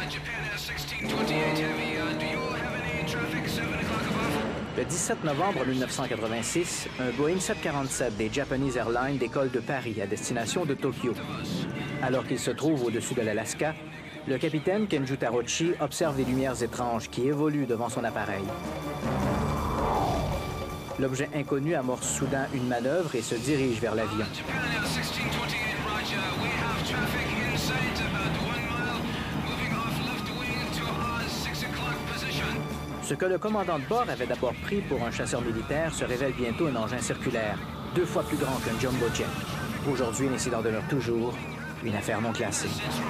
Le 17 novembre 1986, un Boeing 747 des Japanese Airlines décolle de Paris à destination de Tokyo. Alors qu'il se trouve au-dessus de l'Alaska, le capitaine Kenju Tarochi observe des lumières étranges qui évoluent devant son appareil. L'objet inconnu amorce soudain une manœuvre et se dirige vers l'avion. Ce que le commandant de bord avait d'abord pris pour un chasseur militaire se révèle bientôt un engin circulaire, 2 fois plus grand qu'un jumbo jet. Aujourd'hui, l'incident demeure toujours une affaire non classée.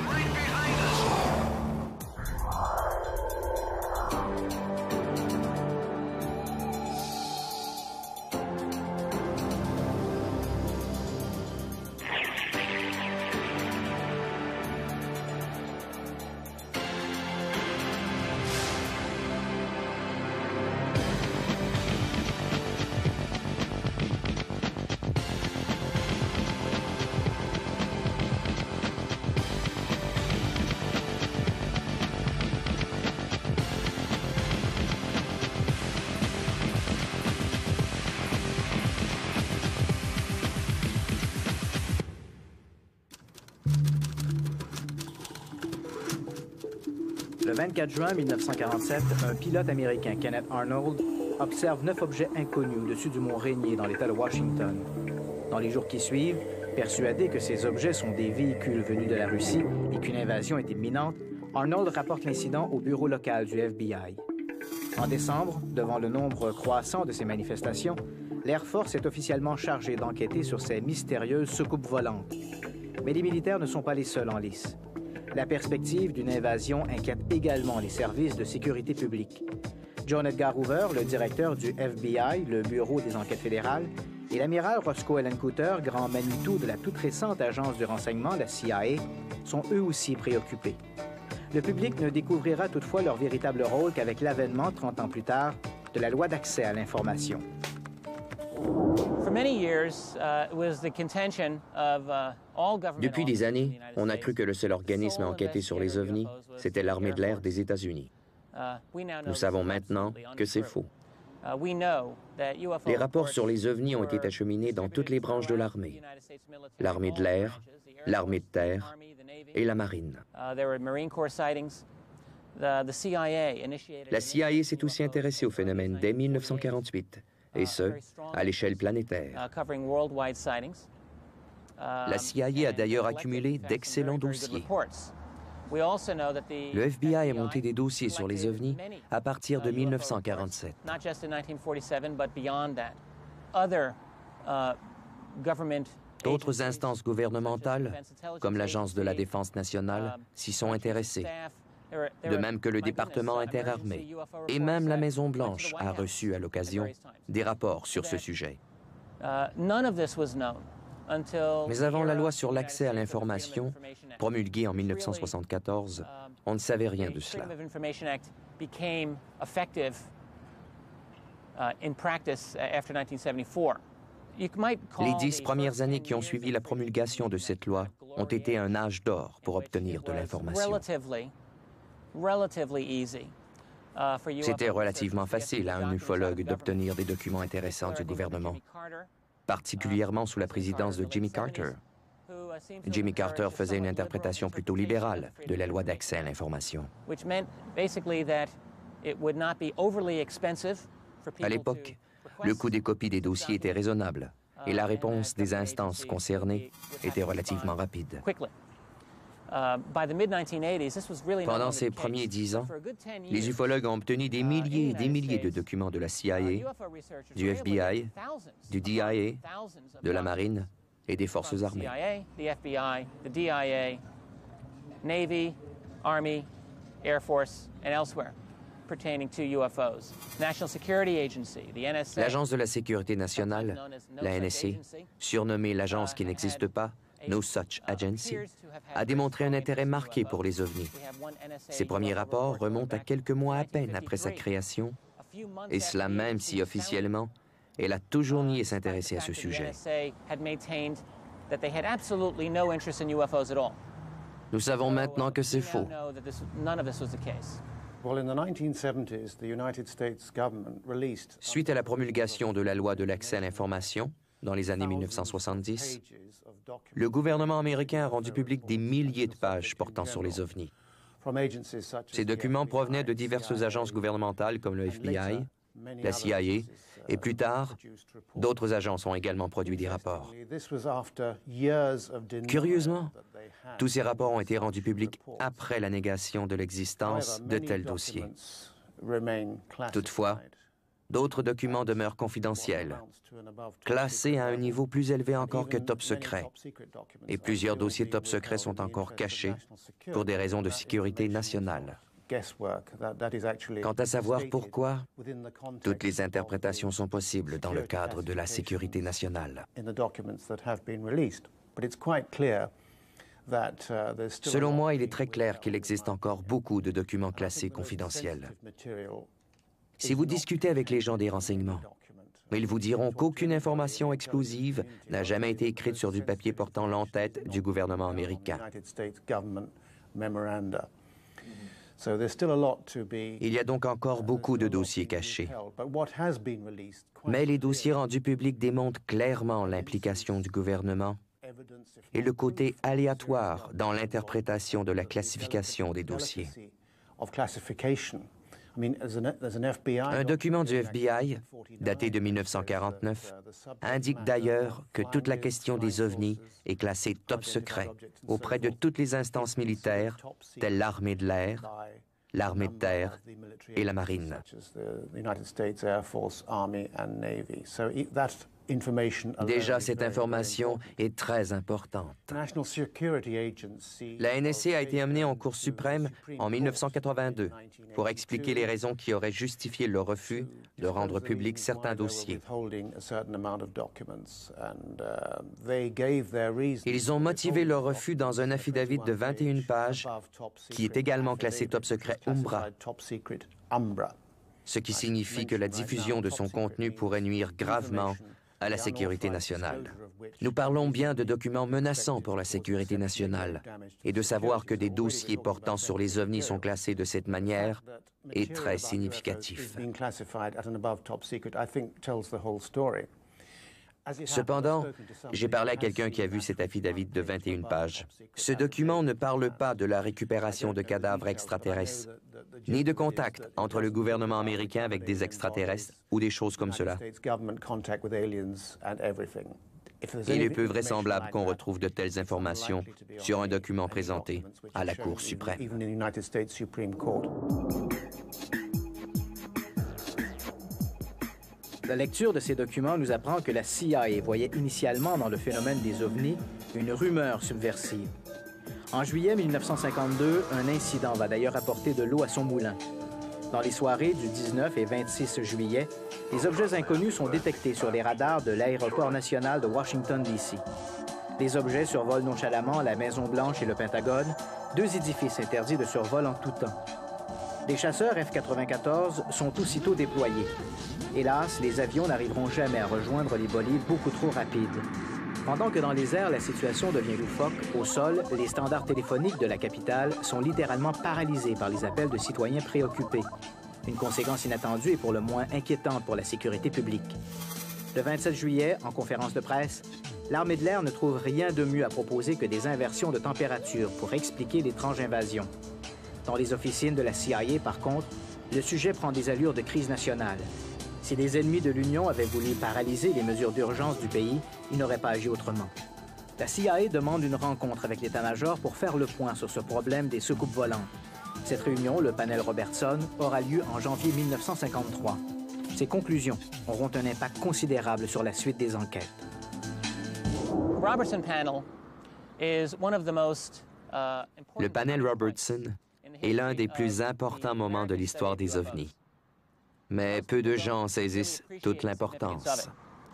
Le 24 juin 1947, un pilote américain, Kenneth Arnold, observe 9 objets inconnus au-dessus du mont Rainier dans l'État de Washington. Dans les jours qui suivent, persuadé que ces objets sont des véhicules venus de la Russie et qu'une invasion est imminente, Arnold rapporte l'incident au bureau local du FBI. En décembre, devant le nombre croissant de ces manifestations, l'Air Force est officiellement chargé d'enquêter sur ces mystérieuses soucoupes volantes. Mais les militaires ne sont pas les seuls en lice. La perspective d'une invasion inquiète également les services de sécurité publique. John Edgar Hoover, le directeur du FBI, le Bureau des enquêtes fédérales, et l'amiral Roscoe Allen Cooter, grand Manitou de la toute récente agence du renseignement, la CIA, sont eux aussi préoccupés. Le public ne découvrira toutefois leur véritable rôle qu'avec l'avènement, 30 ans plus tard, de la loi d'accès à l'information. Depuis des années, on a cru que le seul organisme à enquêter sur les ovnis, c'était l'armée de l'air des États-Unis. Nous savons maintenant que c'est faux. Les rapports sur les ovnis ont été acheminés dans toutes les branches de l'armée. L'armée de l'air, l'armée de terre et la marine. La CIA s'est aussi intéressée au phénomène dès 1948, et ce, à l'échelle planétaire. La CIA a d'ailleurs accumulé d'excellents dossiers. Le FBI a monté des dossiers sur les ovnis à partir de 1947. D'autres instances gouvernementales, comme l'Agence de la Défense nationale, s'y sont intéressées, de même que le département interarmé, et même la Maison-Blanche a reçu à l'occasion des rapports sur ce sujet. Mais avant la loi sur l'accès à l'information, promulguée en 1974, on ne savait rien de cela. Les 10 premières années qui ont suivi la promulgation de cette loi ont été un âge d'or pour obtenir de l'information. C'était relativement facile à un ufologue d'obtenir des documents intéressants du gouvernement, particulièrement sous la présidence de Jimmy Carter. Jimmy Carter faisait une interprétation plutôt libérale de la loi d'accès à l'information. À l'époque, le coût des copies des dossiers était raisonnable et la réponse des instances concernées était relativement rapide. Pendant ces premiers 10 ans, les ufologues ont obtenu des milliers et des milliers de documents de la CIA, du FBI, du DIA, de la Marine et des forces armées. Navy, Army, Air Force, and elsewhere pertaining to UFOs. National Security Agency, the NSA. L'Agence de la sécurité nationale, la NSA, surnommée l'agence qui n'existe pas, No Such Agency, a démontré un intérêt marqué pour les ovnis. Ses premiers rapports remontent à quelques mois à peine après sa création, et cela même si officiellement, elle a toujours nié s'intéresser à ce sujet. Nous savons maintenant que c'est faux. Suite à la promulgation de la loi de l'accès à l'information, dans les années 1970, le gouvernement américain a rendu public des milliers de pages portant sur les ovnis. Ces documents provenaient de diverses agences gouvernementales comme le FBI, la CIA, et plus tard, d'autres agences ont également produit des rapports. Curieusement, tous ces rapports ont été rendus publics après la négation de l'existence de tels dossiers. Toutefois, d'autres documents demeurent confidentiels, classés à un niveau plus élevé encore que top secret, et plusieurs dossiers top secret sont encore cachés pour des raisons de sécurité nationale. Quant à savoir pourquoi, toutes les interprétations sont possibles dans le cadre de la sécurité nationale. Selon moi, il est très clair qu'il existe encore beaucoup de documents classés confidentiels. Si vous discutez avec les gens des renseignements, ils vous diront qu'aucune information explosive n'a jamais été écrite sur du papier portant l'entête du gouvernement américain. Il y a donc encore beaucoup de dossiers cachés. Mais les dossiers rendus publics démontrent clairement l'implication du gouvernement et le côté aléatoire dans l'interprétation de la classification des dossiers. Un document du FBI, daté de 1949, indique d'ailleurs que toute la question des ovnis est classée top secret auprès de toutes les instances militaires, telles l'armée de l'air, l'armée de terre et la marine. Déjà, cette information est très importante. La NSA a été amenée en Cour suprême en 1982 pour expliquer les raisons qui auraient justifié le refus de rendre publics certains dossiers. Ils ont motivé leur refus dans un affidavit de 21 pages qui est également classé top secret Umbra, ce qui signifie que la diffusion de son contenu pourrait nuire gravement à la sécurité nationale. Nous parlons bien de documents menaçants pour la sécurité nationale, et de savoir que des dossiers portant sur les ovnis sont classés de cette manière est très significatif. Cependant, j'ai parlé à quelqu'un qui a vu cet affidavit de 21 pages. Ce document ne parle pas de la récupération de cadavres extraterrestres, ni de contact entre le gouvernement américain avec des extraterrestres ou des choses comme cela. Il est peu vraisemblable qu'on retrouve de telles informations sur un document présenté à la Cour suprême. La lecture de ces documents nous apprend que la CIA voyait initialement dans le phénomène des ovnis une rumeur subversive. En juillet 1952, un incident va d'ailleurs apporter de l'eau à son moulin. Dans les soirées du 19 et 26 juillet, des objets inconnus sont détectés sur les radars de l'aéroport national de Washington, D.C. Les objets survolent nonchalamment la Maison-Blanche et le Pentagone, deux édifices interdits de survol en tout temps. Des chasseurs F-94 sont aussitôt déployés. Hélas, les avions n'arriveront jamais à rejoindre les bolides beaucoup trop rapides. Pendant que dans les airs, la situation devient loufoque, au sol, les standards téléphoniques de la capitale sont littéralement paralysés par les appels de citoyens préoccupés. Une conséquence inattendue et pour le moins inquiétante pour la sécurité publique. Le 27 juillet, en conférence de presse, l'armée de l'air ne trouve rien de mieux à proposer que des inversions de température pour expliquer l'étrange invasion. Dans les officines de la CIA, par contre, le sujet prend des allures de crise nationale. Si les ennemis de l'Union avaient voulu paralyser les mesures d'urgence du pays, ils n'auraient pas agi autrement. La CIA demande une rencontre avec l'état-major pour faire le point sur ce problème des soucoupes volantes. Cette réunion, le panel Robertson, aura lieu en janvier 1953. Ces conclusions auront un impact considérable sur la suite des enquêtes. Le panel Robertson est l'un des plus importants moments de l'histoire des ovnis. Mais peu de gens saisissent toute l'importance.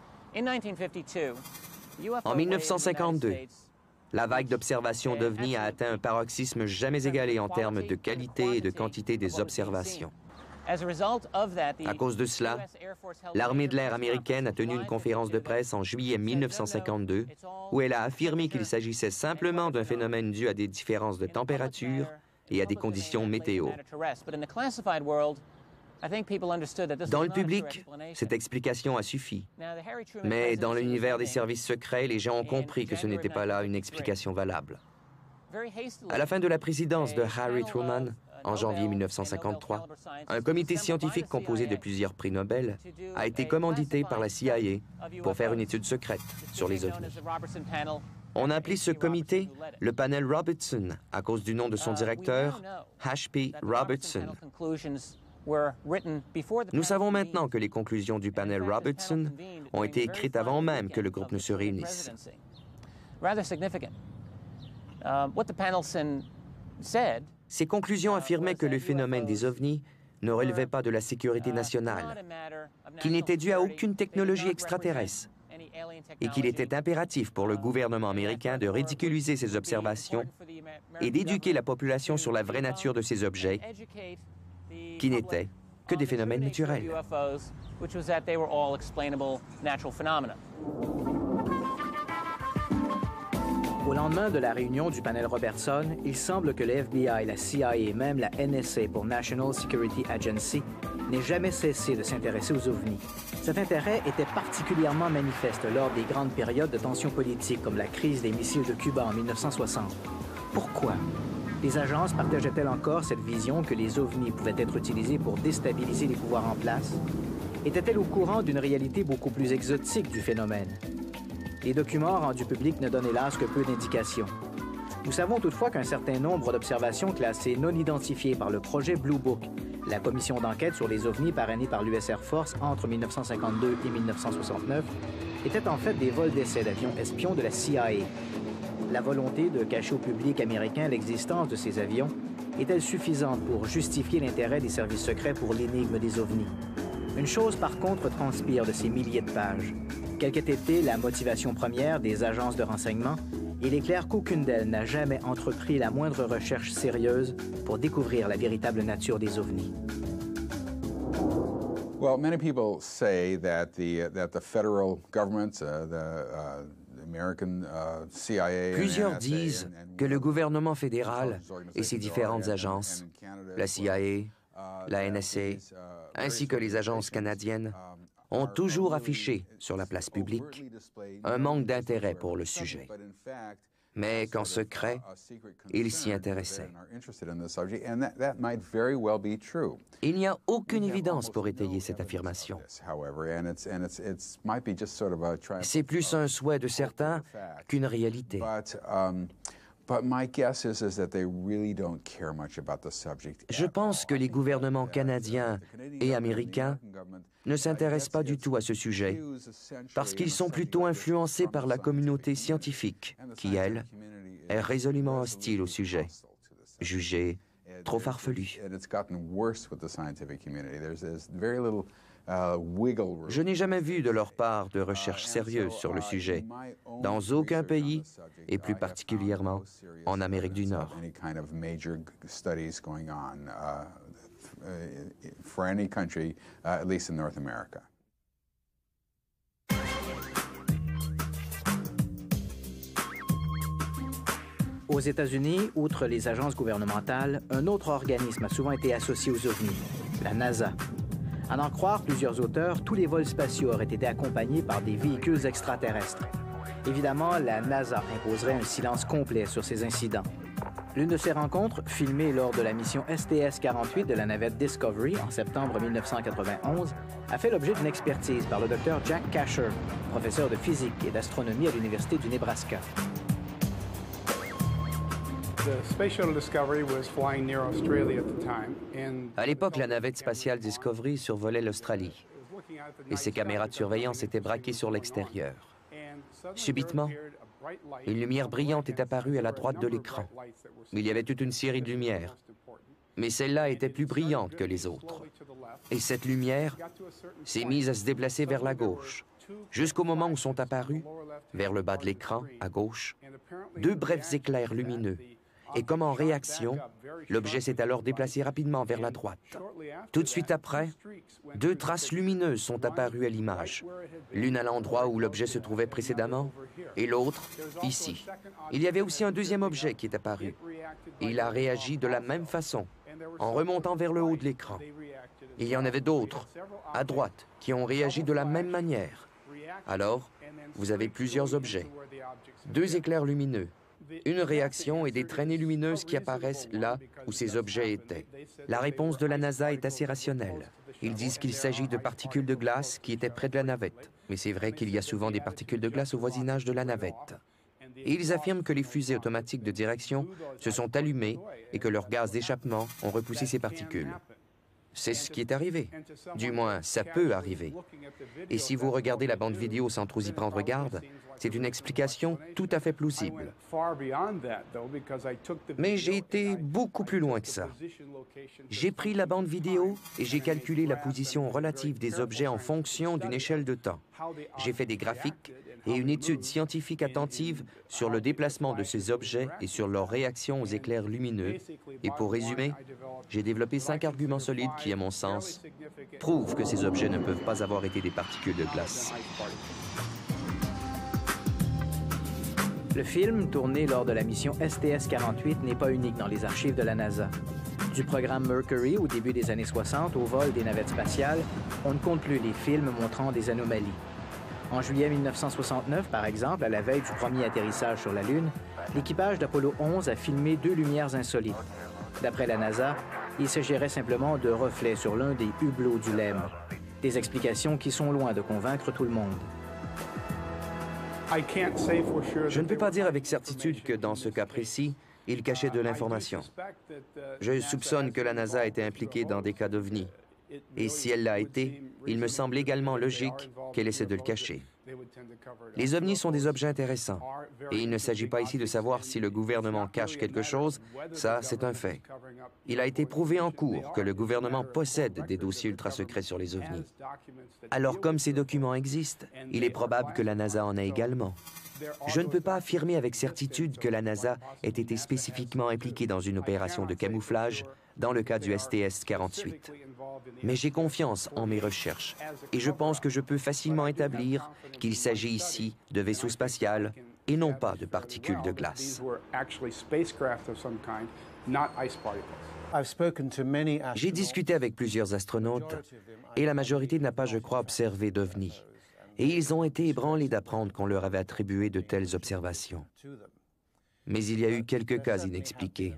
En 1952, la vague d'observation d'ovnis a atteint un paroxysme jamais égalé en termes de qualité et de quantité des observations. À cause de cela, l'armée de l'air américaine a tenu une conférence de presse en juillet 1952 où elle a affirmé qu'il s'agissait simplement d'un phénomène dû à des différences de température et à des conditions météo. Dans le public, cette explication a suffi. Mais dans l'univers des services secrets, les gens ont compris que ce n'était pas là une explication valable. À la fin de la présidence de Harry Truman, en janvier 1953, un comité scientifique composé de plusieurs prix Nobel a été commandité par la CIA pour faire une étude secrète sur les ovnis. On a appelé ce comité le panel Robertson à cause du nom de son directeur, H.P. Robertson. Nous savons maintenant que les conclusions du panel Robertson ont été écrites avant même que le groupe ne se réunisse. Ces conclusions affirmaient que le phénomène des ovnis ne relevait pas de la sécurité nationale, qu'il n'était dû à aucune technologie extraterrestre et qu'il était impératif pour le gouvernement américain de ridiculiser ces observations et d'éduquer la population sur la vraie nature de ces objets qui n'étaient que des phénomènes naturels. Au lendemain de la réunion du panel Robertson, il semble que le FBI, la CIA et même la NSA pour National Security Agency n'aient jamais cessé de s'intéresser aux ovnis. Cet intérêt était particulièrement manifeste lors des grandes périodes de tensions politiques comme la crise des missiles de Cuba en 1960. Pourquoi? Les agences partageaient-elles encore cette vision que les ovnis pouvaient être utilisés pour déstabiliser les pouvoirs en place? Étaient-elles au courant d'une réalité beaucoup plus exotique du phénomène? Les documents rendus publics ne donnent hélas que peu d'indications. Nous savons toutefois qu'un certain nombre d'observations classées non identifiées par le projet Blue Book, la commission d'enquête sur les ovnis parrainée par l'US Air Force entre 1952 et 1969, étaient en fait des vols d'essais d'avions espions de la CIA. La volonté de cacher au public américain l'existence de ces avions est-elle suffisante pour justifier l'intérêt des services secrets pour l'énigme des ovnis? Une chose par contre transpire de ces milliers de pages. Quelle qu'ait été la motivation première des agences de renseignement, il est clair qu'aucune d'elles n'a jamais entrepris la moindre recherche sérieuse pour découvrir la véritable nature des ovnis. Well, many people say that the federal government, Plusieurs disent que le gouvernement fédéral et ses différentes agences, la CIA, la NSA, ainsi que les agences canadiennes, ont toujours affiché sur la place publique un manque d'intérêt pour le sujet. Mais qu'en secret, ils s'y intéressaient. Il n'y a aucune évidence pour étayer cette affirmation. C'est plus un souhait de certains qu'une réalité. Je pense que les gouvernements canadiens et américains ne s'intéressent pas du tout à ce sujet parce qu'ils sont plutôt influencés par la communauté scientifique qui, elle, est résolument hostile au sujet, jugée trop farfelue. Je n'ai jamais vu de leur part de recherche sérieuse sur le sujet, dans aucun pays, et plus particulièrement en Amérique du Nord. Aux États-Unis, outre les agences gouvernementales, un autre organisme a souvent été associé aux ovnis, la NASA. À n'en croire plusieurs auteurs, tous les vols spatiaux auraient été accompagnés par des véhicules extraterrestres. Évidemment, la NASA imposerait un silence complet sur ces incidents. L'une de ces rencontres, filmée lors de la mission STS-48 de la navette Discovery en septembre 1991, a fait l'objet d'une expertise par le Dr Jack Kasher, professeur de physique et d'astronomie à l'Université du Nebraska. À l'époque, la navette spatiale Discovery survolait l'Australie et ses caméras de surveillance étaient braquées sur l'extérieur. Subitement, une lumière brillante est apparue à la droite de l'écran. Il y avait toute une série de lumières, mais celle-là était plus brillante que les autres. Et cette lumière s'est mise à se déplacer vers la gauche, jusqu'au moment où sont apparus, vers le bas de l'écran, à gauche, deux brefs éclairs lumineux Et comme en réaction, l'objet s'est alors déplacé rapidement vers la droite. Tout de suite après, 2 traces lumineuses sont apparues à l'image, l'une à l'endroit où l'objet se trouvait précédemment et l'autre ici. Il y avait aussi un deuxième objet qui est apparu. Il a réagi de la même façon, en remontant vers le haut de l'écran. Il y en avait d'autres, à droite, qui ont réagi de la même manière. Alors, vous avez plusieurs objets, 2 éclairs lumineux, une réaction et des traînées lumineuses qui apparaissent là où ces objets étaient. La réponse de la NASA est assez rationnelle. Ils disent qu'il s'agit de particules de glace qui étaient près de la navette. Mais c'est vrai qu'il y a souvent des particules de glace au voisinage de la navette. Et ils affirment que les fusées automatiques de direction se sont allumées et que leurs gaz d'échappement ont repoussé ces particules. C'est ce qui est arrivé. Du moins, ça peut arriver. Et si vous regardez la bande vidéo sans trop y prendre garde, c'est une explication tout à fait plausible. Mais j'ai été beaucoup plus loin que ça. J'ai pris la bande vidéo et j'ai calculé la position relative des objets en fonction d'une échelle de temps. J'ai fait des graphiques et une étude scientifique attentive sur le déplacement de ces objets et sur leur réaction aux éclairs lumineux. Et pour résumer, j'ai développé 5 arguments solides qui, à mon sens, prouvent que ces objets ne peuvent pas avoir été des particules de glace. Le film, tourné lors de la mission STS-48, n'est pas unique dans les archives de la NASA. Du programme Mercury au début des années 60 au vol des navettes spatiales, on ne compte plus les films montrant des anomalies. En juillet 1969, par exemple, à la veille du premier atterrissage sur la Lune, l'équipage d'Apollo 11 a filmé 2 lumières insolites. D'après la NASA, il s'agirait simplement de reflets sur l'un des hublots du LEM. Des explications qui sont loin de convaincre tout le monde. Je ne peux pas dire avec certitude que dans ce cas précis, il cachait de l'information. Je soupçonne que la NASA était impliquée dans des cas d'OVNI. Et si elle l'a été, il me semble également logique qu'elle essaie de le cacher. Les ovnis sont des objets intéressants, et il ne s'agit pas ici de savoir si le gouvernement cache quelque chose, ça c'est un fait. Il a été prouvé en cours que le gouvernement possède des dossiers ultra-secrets sur les ovnis. Alors comme ces documents existent, il est probable que la NASA en ait également. Je ne peux pas affirmer avec certitude que la NASA ait été spécifiquement impliquée dans une opération de camouflage dans le cas du STS-48. Mais j'ai confiance en mes recherches et je pense que je peux facilement établir qu'il s'agit ici de vaisseaux spatials et non pas de particules de glace. J'ai discuté avec plusieurs astronautes et la majorité n'a pas, je crois, observé d'OVNI. Et ils ont été ébranlés d'apprendre qu'on leur avait attribué de telles observations. Mais il y a eu quelques cas inexpliqués.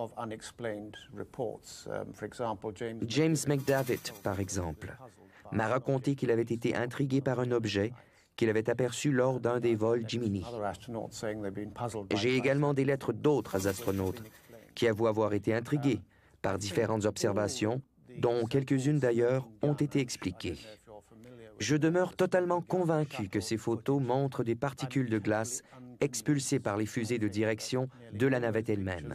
James McDavitt, par exemple, m'a raconté qu'il avait été intrigué par un objet qu'il avait aperçu lors d'un des vols Gemini. J'ai également des lettres d'autres astronautes qui avouent avoir été intrigués par différentes observations, dont quelques-unes d'ailleurs ont été expliquées. Je demeure totalement convaincu que ces photos montrent des particules de glace expulsées par les fusées de direction de la navette elle-même.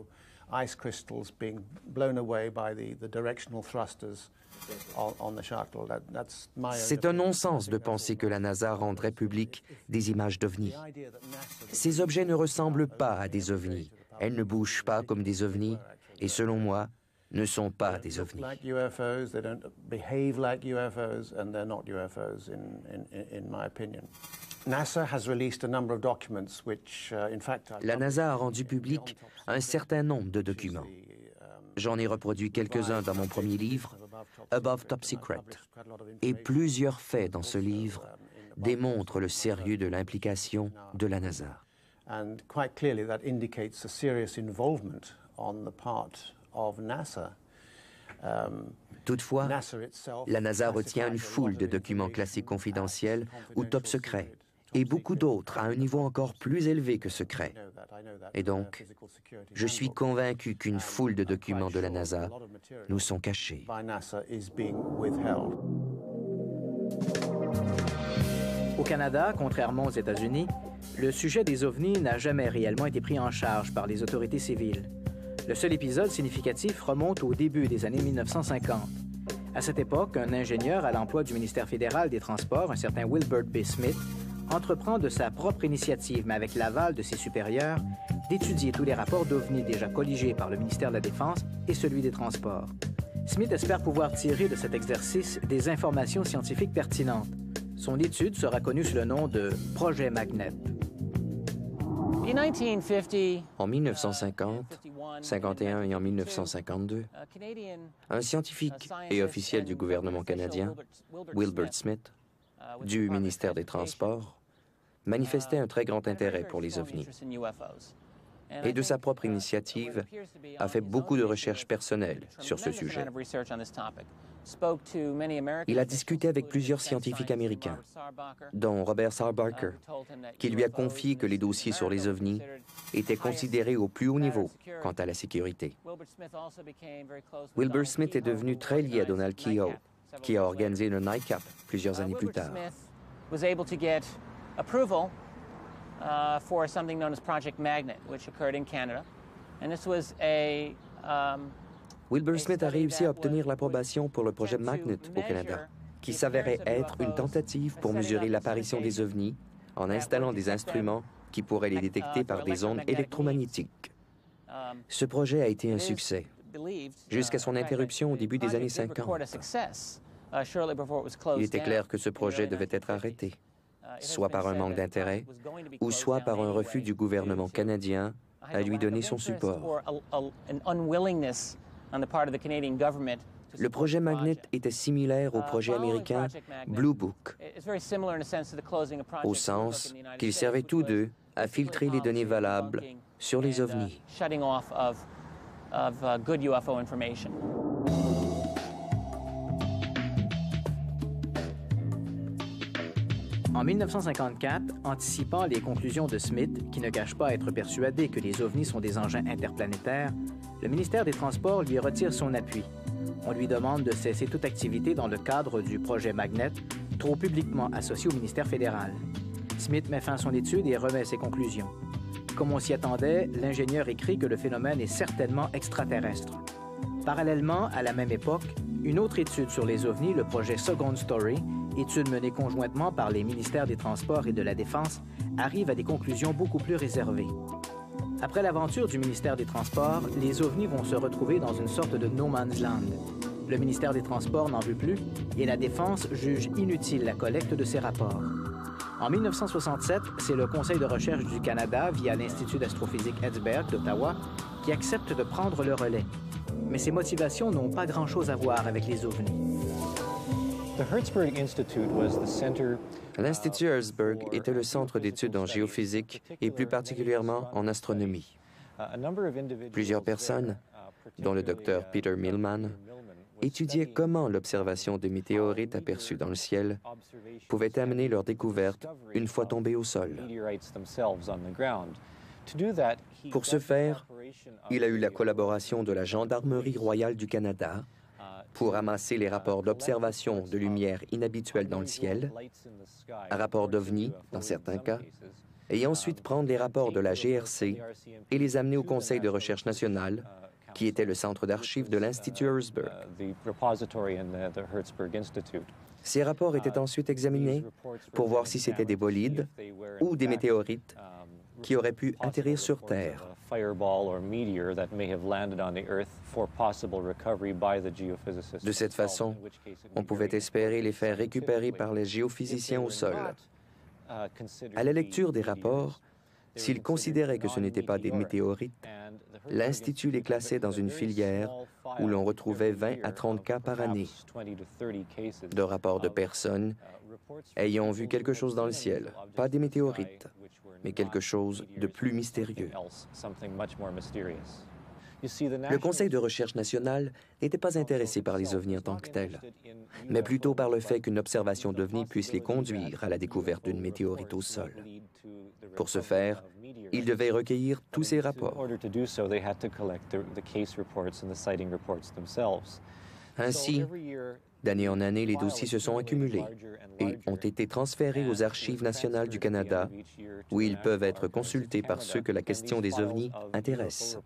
C'est un non-sens de penser que la NASA rendrait publiques des images d'ovnis. Ces objets ne ressemblent pas à des ovnis. Elles ne bougent pas comme des ovnis et, selon moi, ne sont pas des ovnis. La NASA a rendu public un certain nombre de documents. J'en ai reproduit quelques-uns dans mon premier livre, Above Top Secret, et plusieurs faits dans ce livre démontrent le sérieux de l'implication de la NASA. Toutefois, la NASA retient une foule de documents classés confidentiels ou top secrets, et beaucoup d'autres à un niveau encore plus élevé que secret. Et donc, je suis convaincu qu'une foule de documents de la NASA nous sont cachés. Au Canada, contrairement aux États-Unis, le sujet des ovnis n'a jamais réellement été pris en charge par les autorités civiles. Le seul épisode significatif remonte au début des années 1950. À cette époque, un ingénieur à l'emploi du ministère fédéral des Transports, un certain Wilbert B. Smith, entreprend de sa propre initiative, mais avec l'aval de ses supérieurs, d'étudier tous les rapports d'OVNI déjà colligés par le ministère de la Défense et celui des Transports. Smith espère pouvoir tirer de cet exercice des informations scientifiques pertinentes. Son étude sera connue sous le nom de « Projet Magnet ». En 1950, 51 et en 1952, un scientifique et officiel du gouvernement canadien, Wilbert Smith, du ministère des Transports, manifestait un très grand intérêt pour les ovnis. Et de sa propre initiative, a fait beaucoup de recherches personnelles sur ce sujet. Il a discuté avec plusieurs scientifiques américains, dont Robert Sarbacher, qui lui a confié que les dossiers sur les ovnis étaient considérés au plus haut niveau quant à la sécurité. Wilbur Smith est devenu très lié à Donald Keough, qui a organisé le NICAP plusieurs années plus tard. For something known as Project Magnet, which occurred in Canada. And this was Wilbur Smith a réussi à obtenir l'approbation pour le projet Magnet au Canada, qui s'avérait être une tentative pour mesurer l'apparition des ovnis en installant des instruments qui pourraient les détecter par des ondes électromagnétiques. Ce projet a été un succès, jusqu'à son interruption au début des années 50. Il était clair que ce projet devait être arrêté, soit par un manque d'intérêt, ou soit par un refus du gouvernement canadien à lui donner son support. Le projet Magnet était similaire au projet américain Blue Book, au sens qu'ils servaient tous deux à filtrer les données valables sur les ovnis. En 1954, anticipant les conclusions de Smith, qui ne cache pas être persuadé que les ovnis sont des engins interplanétaires, le ministère des Transports lui retire son appui. On lui demande de cesser toute activité dans le cadre du projet Magnet, trop publiquement associé au ministère fédéral. Smith met fin à son étude et remet ses conclusions. Comme on s'y attendait, l'ingénieur écrit que le phénomène est certainement extraterrestre. Parallèlement, à la même époque, une autre étude sur les ovnis, le projet Second Story, étude menée conjointement par les ministères des Transports et de la Défense, arrive à des conclusions beaucoup plus réservées. Après l'aventure du ministère des Transports, les ovnis vont se retrouver dans une sorte de no man's land. Le ministère des Transports n'en veut plus et la Défense juge inutile la collecte de ces rapports. En 1967, c'est le Conseil de recherche du Canada, via l'Institut d'astrophysique Edsberg d'Ottawa, qui accepte de prendre le relais. Mais ces motivations n'ont pas grand-chose à voir avec les ovnis. L'Institut Herzberg était le centre d'études en géophysique et plus particulièrement en astronomie. Plusieurs personnes, dont le docteur Peter Millman, étudiaient comment l'observation de météorites aperçus dans le ciel pouvait amener leur découverte une fois tombés au sol. Pour ce faire, il a eu la collaboration de la Gendarmerie royale du Canada pour amasser les rapports d'observation de lumière inhabituelle dans le ciel, un rapport d'OVNI dans certains cas, et ensuite prendre les rapports de la GRC et les amener au Conseil de recherche nationale, qui était le centre d'archives de l'Institut Herzberg. Ces rapports étaient ensuite examinés pour voir si c'était des bolides ou des météorites qui auraient pu atterrir sur Terre. De cette façon, on pouvait espérer les faire récupérer par les géophysiciens au sol. À la lecture des rapports, s'ils considéraient que ce n'étaient pas des météorites, l'Institut les classait dans une filière où l'on retrouvait 20 à 30 cas par année de rapports de personnes ayant vu quelque chose dans le ciel, pas des météorites, mais quelque chose de plus mystérieux. Le Conseil de recherche nationale n'était pas intéressé par les ovnis en tant que tels, mais plutôt par le fait qu'une observation d'ovnis puisse les conduire à la découverte d'une météorite au sol. Pour ce faire, ils devaient recueillir tous ces rapports. Ainsi, d'année en année, les dossiers se sont accumulés et ont été transférés aux Archives nationales du Canada, où ils peuvent être consultés par ceux que la question des ovnis intéresse.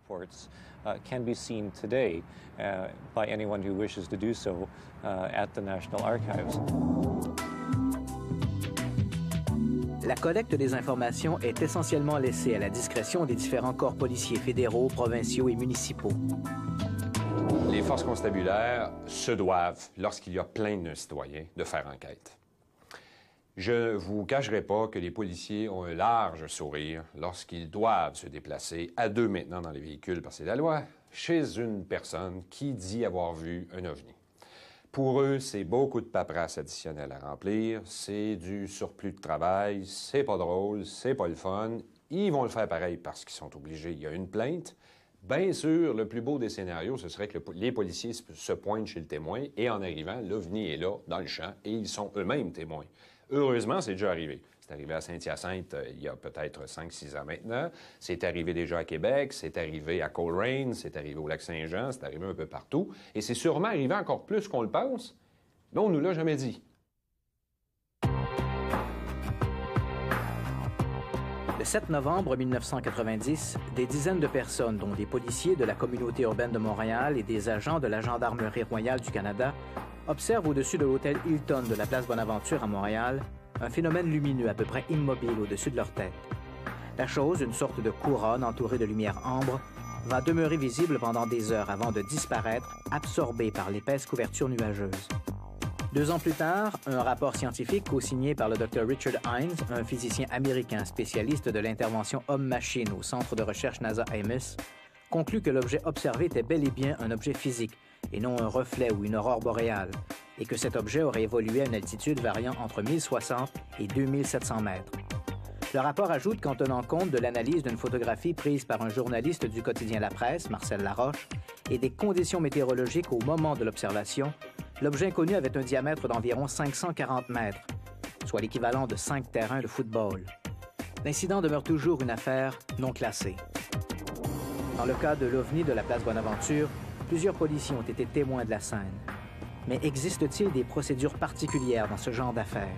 La collecte des informations est essentiellement laissée à la discrétion des différents corps policiers fédéraux, provinciaux et municipaux. Les forces constabulaires se doivent, lorsqu'il y a plainte d'un citoyen, de faire enquête. Je ne vous cacherai pas que les policiers ont un large sourire lorsqu'ils doivent se déplacer à deux maintenant dans les véhicules, parce que c'est la loi, chez une personne qui dit avoir vu un ovni. Pour eux, c'est beaucoup de paperasse additionnelle à remplir, c'est du surplus de travail, c'est pas drôle, c'est pas le fun. Ils vont le faire pareil parce qu'ils sont obligés. Il y a une plainte. Bien sûr, le plus beau des scénarios, ce serait que les policiers se pointent chez le témoin et en arrivant, l'OVNI est là, dans le champ, et ils sont eux-mêmes témoins. Heureusement, c'est déjà arrivé. C'est arrivé à Saint-Hyacinthe il y a peut-être 5-6 ans maintenant. C'est arrivé déjà à Québec, c'est arrivé à Coleraine, c'est arrivé au Lac-Saint-Jean, c'est arrivé un peu partout. Et c'est sûrement arrivé encore plus qu'on le pense, mais on ne nous l'a jamais dit. Le 7 novembre 1990, des dizaines de personnes, dont des policiers de la communauté urbaine de Montréal et des agents de la Gendarmerie royale du Canada, observent au-dessus de l'hôtel Hilton de la place Bonaventure à Montréal un phénomène lumineux à peu près immobile au-dessus de leur tête. La chose, une sorte de couronne entourée de lumière ambre, va demeurer visible pendant des heures avant de disparaître, absorbée par l'épaisse couverture nuageuse. 2 ans plus tard, un rapport scientifique co-signé par le Dr Richard Hines, un physicien américain spécialiste de l'intervention homme-machine au centre de recherche NASA Ames, conclut que l'objet observé était bel et bien un objet physique et non un reflet ou une aurore boréale, et que cet objet aurait évolué à une altitude variant entre 1060 et 2700 mètres. Le rapport ajoute qu'en tenant compte de l'analyse d'une photographie prise par un journaliste du quotidien La Presse, Marcel Laroche, et des conditions météorologiques au moment de l'observation, l'objet inconnu avait un diamètre d'environ 540 mètres, soit l'équivalent de 5 terrains de football. L'incident demeure toujours une affaire non classée. Dans le cas de l'OVNI de la place Bonaventure, plusieurs policiers ont été témoins de la scène. Mais existe-t-il des procédures particulières dans ce genre d'affaires?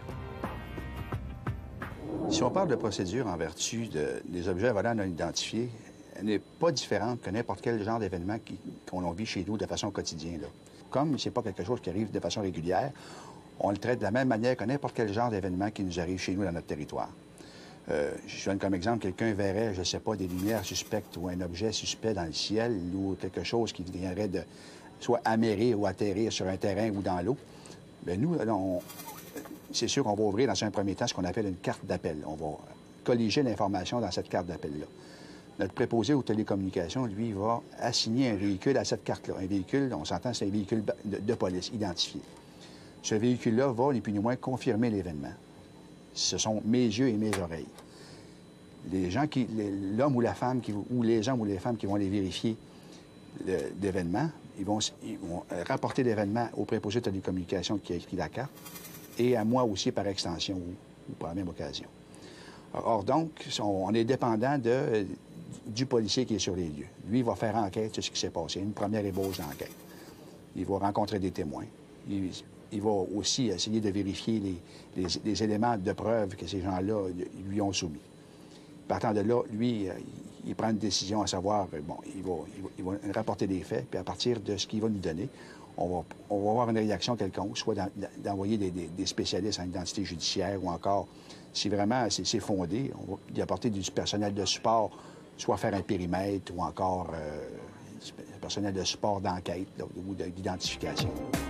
Si on parle de procédure en vertu des objets volants non identifiés, elle n'est pas différente que n'importe quel genre d'événement qu'on vit chez nous de façon quotidienne. Là. Comme ce n'est pas quelque chose qui arrive de façon régulière, on le traite de la même manière que n'importe quel genre d'événement qui nous arrive chez nous dans notre territoire. Je donne comme exemple, quelqu'un verrait, je ne sais pas, des lumières suspectes ou un objet suspect dans le ciel ou quelque chose qui viendrait de soit amérer ou atterrir sur un terrain ou dans l'eau. Bien, nous, c'est sûr qu'on va ouvrir dans un premier temps ce qu'on appelle une carte d'appel. On va colliger l'information dans cette carte d'appel-là. Notre préposé aux télécommunications, lui, va assigner un véhicule à cette carte-là. Un véhicule, on s'entend, c'est un véhicule de police identifié. Ce véhicule-là va, ni plus ni moins, confirmer l'événement. Ce sont mes yeux et mes oreilles. Les gens l'homme ou la femme, ou les hommes ou les femmes qui vont aller vérifier l'événement, ils vont rapporter l'événement au préposé de télécommunications qui a écrit la carte et à moi aussi par extension ou par la même occasion. Or donc, on est dépendant du policier qui est sur les lieux. Lui, il va faire enquête sur ce qui s'est passé, une première ébauche d'enquête. Il va rencontrer des témoins. Il va aussi essayer de vérifier les éléments de preuve que ces gens-là lui ont soumis. Partant de là, lui, il prend une décision à savoir, bon, il va rapporter des faits, puis à partir de ce qu'il va nous donner, on va avoir une réaction quelconque, soit d'envoyer des spécialistes en identité judiciaire ou encore, si vraiment c'est fondé, on va y apporter du personnel de support, soit faire un périmètre ou encore du personnel de support d'enquête ou d'identification.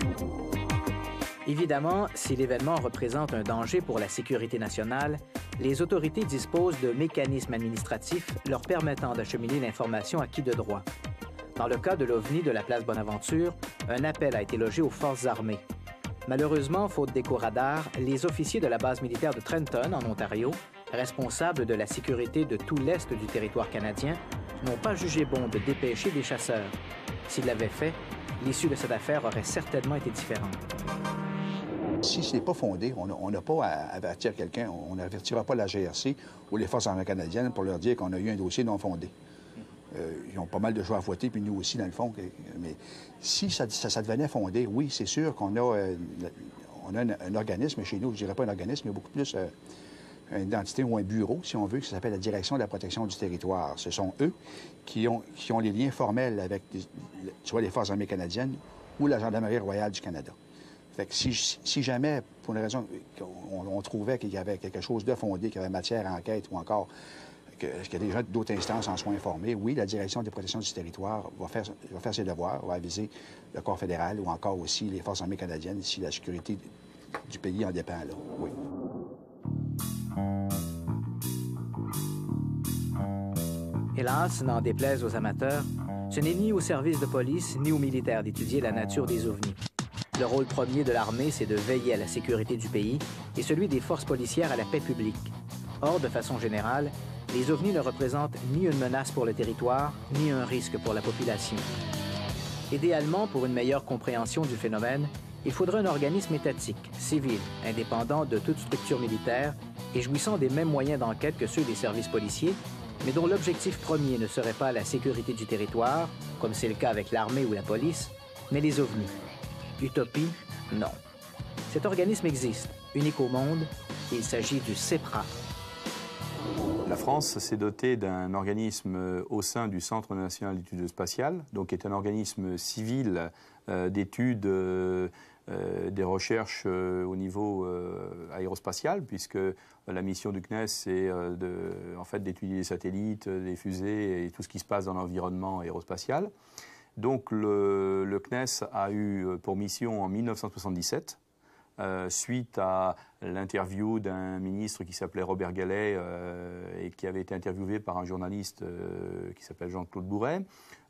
Évidemment, si l'événement représente un danger pour la sécurité nationale, les autorités disposent de mécanismes administratifs leur permettant d'acheminer l'information à qui de droit. Dans le cas de l'OVNI de la place Bonaventure, un appel a été logé aux forces armées. Malheureusement, faute d'écho-radar, les officiers de la base militaire de Trenton, en Ontario, responsables de la sécurité de tout l'est du territoire canadien, n'ont pas jugé bon de dépêcher des chasseurs. S'ils l'avaient fait, l'issue de cette affaire aurait certainement été différente. Si ce n'est pas fondé, on n'a pas à avertir quelqu'un, on n'avertira pas la GRC ou les Forces armées canadiennes pour leur dire qu'on a eu un dossier non fondé. Ils ont pas mal de choix à fouetter, puis nous aussi, dans le fond. Mais si ça devenait fondé, oui, c'est sûr qu'on a, un organisme chez nous, je ne dirais pas un organisme, mais beaucoup plus une identité ou un bureau, si on veut, qui s'appelle la Direction de la protection du territoire. Ce sont eux qui ont les liens formels avec soit les Forces armées canadiennes ou la Gendarmerie royale du Canada. Fait que si jamais, pour une raison, on trouvait qu'il y avait quelque chose de fondé, qu'il y avait matière à enquête ou encore que des gens d'autres instances en soient informés, oui, la Direction des protections du territoire va faire ses devoirs, va aviser le corps fédéral ou encore aussi les Forces armées canadiennes si la sécurité du pays en dépend, là, oui. Hélas, n'en déplaise aux amateurs, ce n'est ni aux services de police ni aux militaires d'étudier la nature des ovnis. Le rôle premier de l'armée, c'est de veiller à la sécurité du pays et celui des forces policières à la paix publique. Or, de façon générale, les ovnis ne représentent ni une menace pour le territoire, ni un risque pour la population. Idéalement, pour une meilleure compréhension du phénomène, il faudrait un organisme étatique, civil, indépendant de toute structure militaire et jouissant des mêmes moyens d'enquête que ceux des services policiers, mais dont l'objectif premier ne serait pas la sécurité du territoire, comme c'est le cas avec l'armée ou la police, mais les ovnis. Utopie? Non. Cet organisme existe, unique au monde, et il s'agit du CEPRA. La France s'est dotée d'un organisme au sein du Centre national d'études spatiales, donc qui est un organisme civil d'études des recherches au niveau aérospatial, puisque la mission du CNES, c'est d'étudier les satellites, les fusées et tout ce qui se passe dans l'environnement aérospatial. Donc le CNES a eu pour mission en 1977, suite à l'interview d'un ministre qui s'appelait Robert Gallet et qui avait été interviewé par un journaliste qui s'appelle Jean-Claude Bourret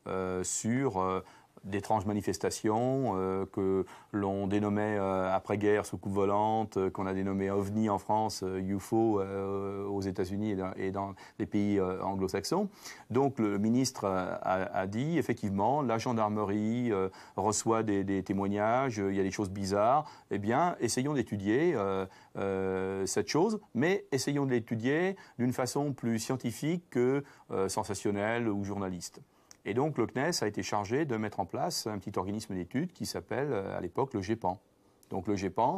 sur d'étranges manifestations que l'on dénommait après-guerre soucoupe volante, qu'on a dénommé OVNI en France, UFO aux États-Unis et dans les pays anglo-saxons. Donc le ministre a dit, effectivement, la gendarmerie reçoit des témoignages, il y a des choses bizarres. Eh bien, essayons d'étudier cette chose, mais essayons de l'étudier d'une façon plus scientifique que sensationnelle ou journaliste. Et donc le CNES a été chargé de mettre en place un petit organisme d'études qui s'appelle à l'époque le GEPAN. Donc le GEPAN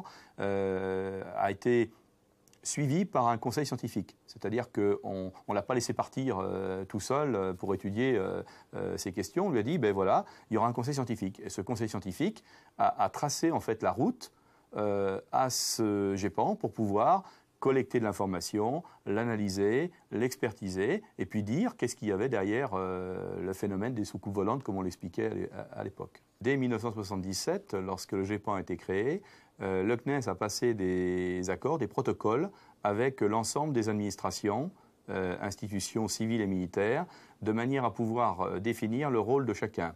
a été suivi par un conseil scientifique. C'est-à-dire qu'on ne l'a pas laissé partir tout seul pour étudier ces questions. On lui a dit, ben voilà, il y aura un conseil scientifique. Et ce conseil scientifique a tracé en fait la route à ce GEPAN pour pouvoir collecter de l'information, l'analyser, l'expertiser, et puis dire qu'est-ce qu'il y avait derrière le phénomène des soucoupes volantes, comme on l'expliquait à l'époque. Dès 1977, lorsque le GEPAN a été créé, le CNES a passé des accords, des protocoles avec l'ensemble des administrations, institutions civiles et militaires, de manière à pouvoir définir le rôle de chacun.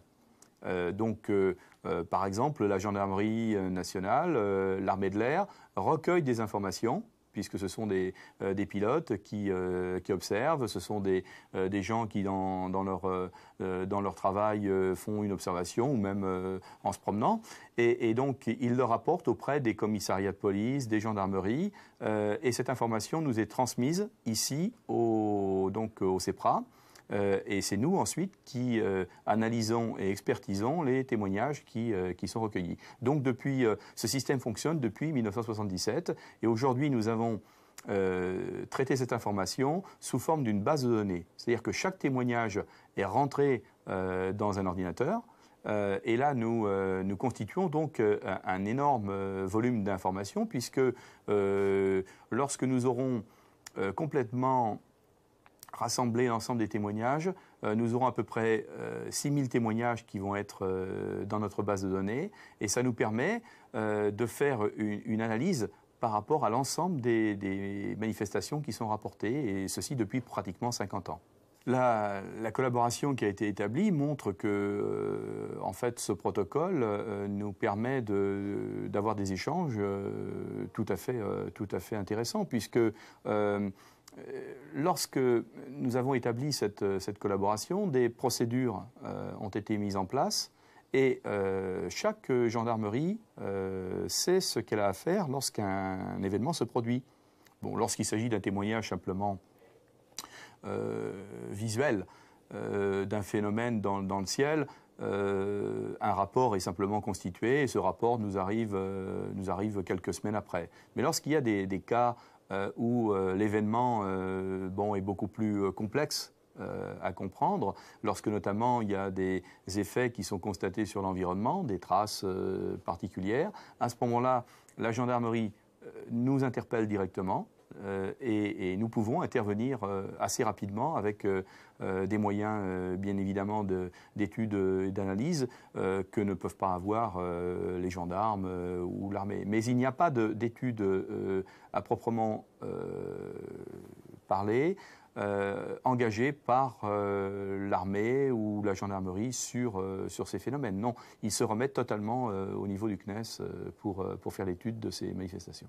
Par exemple, la gendarmerie nationale, l'armée de l'air, recueillent des informations, puisque ce sont des pilotes qui observent, ce sont des gens qui, dans leur travail, font une observation, ou même en se promenant. Et donc, ils le rapportent auprès des commissariats de police, des gendarmeries, et cette information nous est transmise ici, au CEPRA. Et c'est nous ensuite qui analysons et expertisons les témoignages qui sont recueillis. Donc ce système fonctionne depuis 1977 et aujourd'hui nous avons traité cette information sous forme d'une base de données. C'est-à-dire que chaque témoignage est rentré dans un ordinateur et là nous constituons donc un énorme volume d'informations puisque lorsque nous aurons complètement rassembler l'ensemble des témoignages. Nous aurons à peu près 6000 témoignages qui vont être dans notre base de données et ça nous permet de faire une analyse par rapport à l'ensemble des manifestations qui sont rapportées et ceci depuis pratiquement 50 ans. La collaboration qui a été établie montre que, en fait, ce protocole nous permet d'avoir des échanges tout à fait intéressants puisque lorsque nous avons établi cette collaboration, des procédures ont été mises en place et chaque gendarmerie sait ce qu'elle a à faire lorsqu'un événement se produit. Bon, lorsqu'il s'agit d'un témoignage simplement visuel d'un phénomène dans le ciel, un rapport est simplement constitué et ce rapport nous arrive quelques semaines après. Mais lorsqu'il y a des cas où l'événement est beaucoup plus complexe, à comprendre, lorsque notamment il y a des effets qui sont constatés sur l'environnement, des traces particulières. À ce moment-là, la gendarmerie nous interpelle directement et nous pouvons intervenir assez rapidement avec des moyens, bien évidemment, d'études et d'analyse que ne peuvent pas avoir les gendarmes ou l'armée. Mais il n'y a pas d'études à proprement parler engagées par l'armée ou la gendarmerie sur ces phénomènes. Non, ils se remettent totalement au niveau du CNES pour faire l'étude de ces manifestations.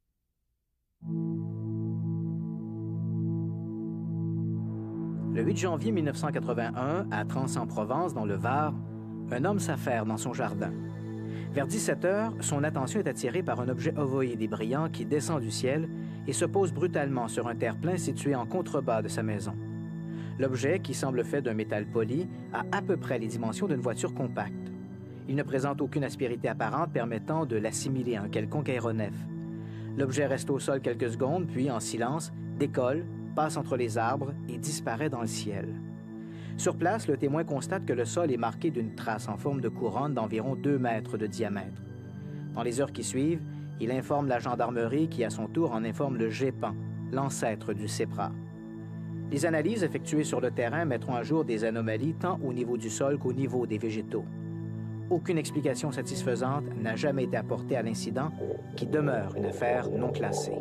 Le 8 janvier 1981, à Trans-en-Provence, dans le Var, un homme s'affaire dans son jardin. Vers 17 heures, son attention est attirée par un objet ovoïde et brillant qui descend du ciel et se pose brutalement sur un terre-plein situé en contrebas de sa maison. L'objet, qui semble fait d'un métal poli, a à peu près les dimensions d'une voiture compacte. Il ne présente aucune aspérité apparente permettant de l'assimiler à un quelconque aéronef. L'objet reste au sol quelques secondes, puis, en silence, décolle, passe entre les arbres et disparaît dans le ciel. Sur place, le témoin constate que le sol est marqué d'une trace en forme de couronne d'environ 2 mètres de diamètre. Dans les heures qui suivent, il informe la gendarmerie qui, à son tour, en informe le GEPAN, l'ancêtre du CEPRA. Les analyses effectuées sur le terrain mettront à jour des anomalies tant au niveau du sol qu'au niveau des végétaux. Aucune explication satisfaisante n'a jamais été apportée à l'incident, qui demeure une affaire non classée.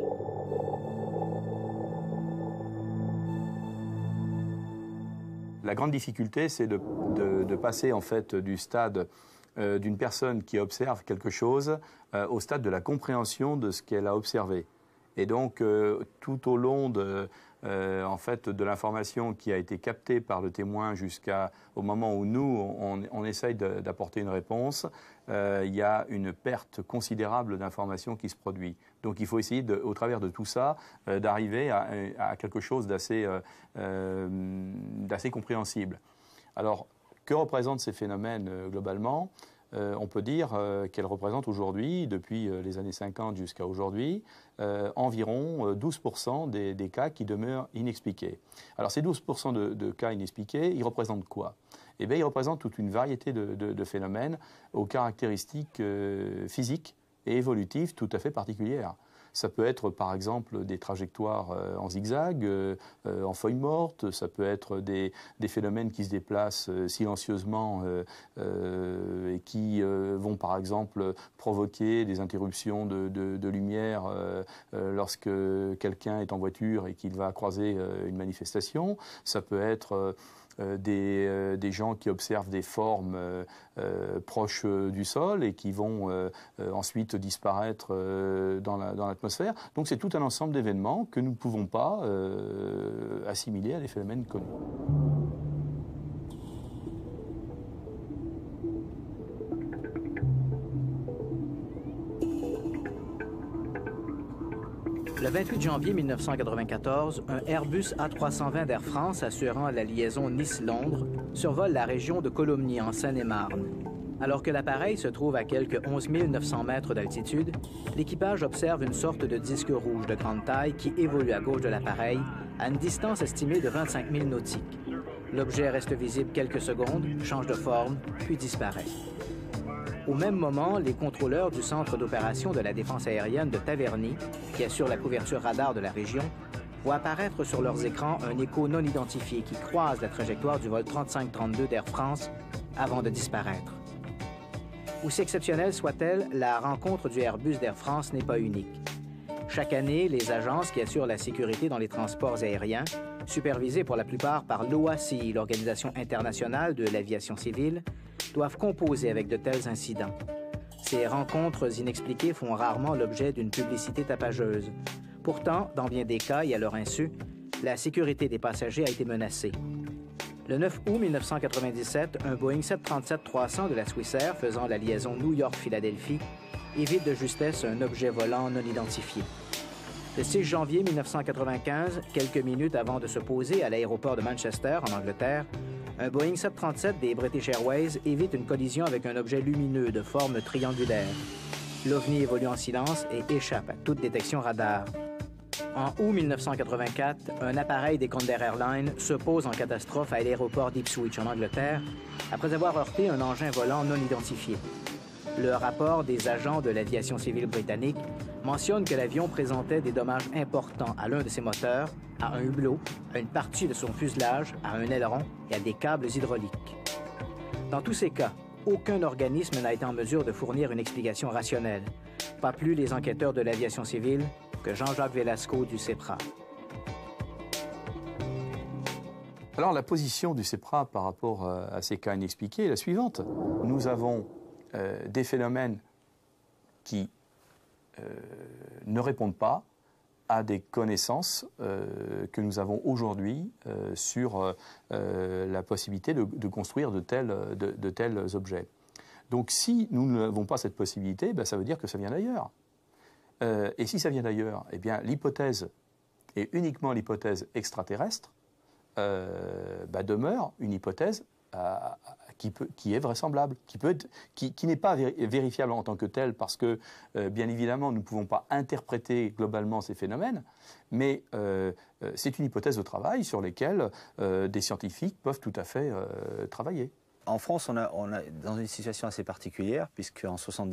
La grande difficulté, c'est de passer en fait du stade d'une personne qui observe quelque chose au stade de la compréhension de ce qu'elle a observé. Et donc, tout au long en fait, de l'information qui a été captée par le témoin jusqu'au moment où nous, on essaye d'apporter une réponse, il y a une perte considérable d'informations qui se produit. Donc il faut essayer, au travers de tout ça, d'arriver à quelque chose d'assez compréhensible. Alors, que représentent ces phénomènes globalement ? On peut dire qu'elles représentent aujourd'hui, depuis les années 50 jusqu'à aujourd'hui, environ 12% des cas qui demeurent inexpliqués. Alors ces 12% de cas inexpliqués, ils représentent quoi ? Eh bien, ils représentent toute une variété de phénomènes aux caractéristiques physiques et évolutives tout à fait particulières. Ça peut être, par exemple, des trajectoires en zigzag, en feuilles mortes. Ça peut être des phénomènes qui se déplacent silencieusement et qui vont, par exemple, provoquer des interruptions de lumière lorsque quelqu'un est en voiture et qu'il va croiser une manifestation. Ça peut être des gens qui observent des formes proches du sol et qui vont ensuite disparaître dans l'atmosphère. Donc c'est tout un ensemble d'événements que nous ne pouvons pas assimiler à des phénomènes connus. Le 28 janvier 1994, un Airbus A320 d'Air France assurant la liaison Nice-Londres survole la région de Colomny en Seine-et-Marne. Alors que l'appareil se trouve à quelques 11 900 mètres d'altitude, l'équipage observe une sorte de disque rouge de grande taille qui évolue à gauche de l'appareil à une distance estimée de 25 000 nautiques. L'objet reste visible quelques secondes, change de forme, puis disparaît. Au même moment, les contrôleurs du centre d'opération de la défense aérienne de Taverny, qui assure la couverture radar de la région, voient apparaître sur leurs écrans un écho non identifié qui croise la trajectoire du vol 3532 d'Air France avant de disparaître. Aussi exceptionnelle soit-elle, la rencontre du Airbus d'Air France n'est pas unique. Chaque année, les agences qui assurent la sécurité dans les transports aériens, supervisées pour la plupart par l'OACI, l'Organisation internationale de l'aviation civile, doivent composer avec de tels incidents. Ces rencontres inexpliquées font rarement l'objet d'une publicité tapageuse. Pourtant, dans bien des cas et à leur insu, la sécurité des passagers a été menacée. Le 9 août 1997, un Boeing 737-300 de la Swissair faisant la liaison New York-Philadelphie évite de justesse un objet volant non identifié. Le 6 janvier 1995, quelques minutes avant de se poser à l'aéroport de Manchester, en Angleterre, un Boeing 737 des British Airways évite une collision avec un objet lumineux de forme triangulaire. L'OVNI évolue en silence et échappe à toute détection radar. En août 1984, un appareil des Condair Airlines se pose en catastrophe à l'aéroport d'Ipswich, en Angleterre, après avoir heurté un engin volant non identifié. Le rapport des agents de l'aviation civile britannique mentionne que l'avion présentait des dommages importants à l'un de ses moteurs, à un hublot, à une partie de son fuselage, à un aileron et à des câbles hydrauliques. Dans tous ces cas, aucun organisme n'a été en mesure de fournir une explication rationnelle, pas plus les enquêteurs de l'aviation civile que Jean-Jacques Velasco du CEPRA. Alors la position du CEPRA par rapport à ces cas inexpliqués est la suivante. Nous avons des phénomènes qui ne répondent pas à des connaissances que nous avons aujourd'hui sur la possibilité de construire de tels objets. Donc si nous n'avons pas cette possibilité, ben, ça veut dire que ça vient d'ailleurs. Et si ça vient d'ailleurs, eh bien l'hypothèse, et uniquement l'hypothèse extraterrestre, demeure une hypothèse qui est vraisemblable, qui n'est pas vérifiable en tant que telle, parce que, bien évidemment, nous ne pouvons pas interpréter globalement ces phénomènes, mais c'est une hypothèse de travail sur laquelle des scientifiques peuvent tout à fait travailler. En France, on est dans une situation assez particulière, puisqu'en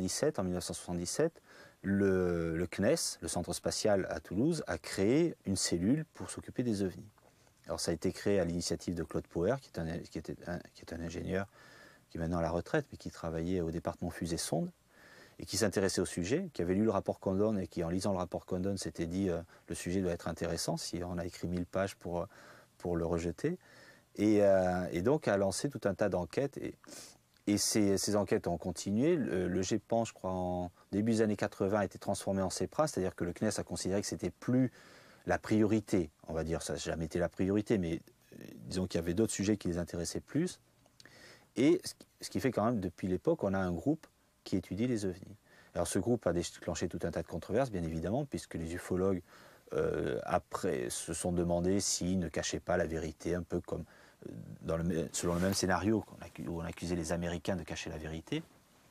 1977, le CNES, le Centre spatial à Toulouse, a créé une cellule pour s'occuper des ovnis. Alors ça a été créé à l'initiative de Claude Poher, qui est un ingénieur qui est maintenant à la retraite, mais qui travaillait au département fusées-sondes, et qui s'intéressait au sujet, qui avait lu le rapport Condon, et qui, en lisant le rapport Condon, s'était dit le sujet doit être intéressant, si on a écrit 1000 pages pour le rejeter. Et donc a lancé tout un tas d'enquêtes. Et ces enquêtes ont continué. Le GEPAN, je crois, en début des années 80, a été transformé en CEPRA, c'est-à-dire que le CNES a considéré que c'était plus la priorité, on va dire, ça n'a jamais été la priorité, mais disons qu'il y avait d'autres sujets qui les intéressaient plus. Et ce qui fait quand même, depuis l'époque, on a un groupe qui étudie les ovnis. Alors ce groupe a déclenché tout un tas de controverses, bien évidemment, puisque les ufologues, après, se sont demandé s'ils ne cachaient pas la vérité, un peu comme selon le même scénario où on accusait les Américains de cacher la vérité.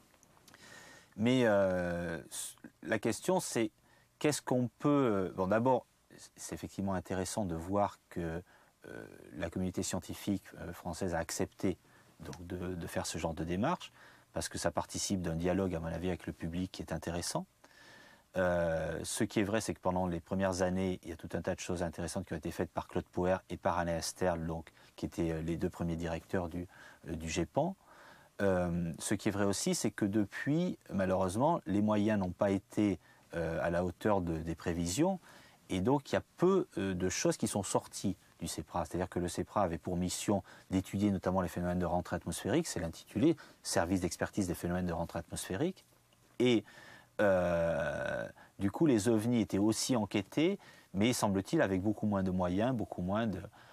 Mais la question, c'est qu'est-ce qu'on peut... Bon, d'abord, c'est effectivement intéressant de voir que la communauté scientifique française a accepté donc, de faire ce genre de démarche, parce que ça participe d'un dialogue, à mon avis, avec le public qui est intéressant. Ce qui est vrai, c'est que pendant les premières années, il y a tout un tas de choses intéressantes qui ont été faites par Claude Poher et par Alain Esterl, donc, qui étaient les deux premiers directeurs du GEPAN. Ce qui est vrai aussi, c'est que depuis, malheureusement, les moyens n'ont pas été à la hauteur des prévisions, et donc il y a peu de choses qui sont sorties du CEPRA. C'est-à-dire que le CEPRA avait pour mission d'étudier notamment les phénomènes de rentrée atmosphérique, c'est l'intitulé, Service d'expertise des phénomènes de rentrée atmosphérique, et du coup les ovnis étaient aussi enquêtés, mais semble-t-il avec beaucoup moins de moyens, beaucoup moins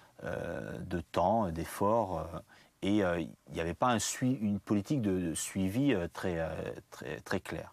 de temps, d'efforts, et il n'y avait pas une politique de suivi très claire.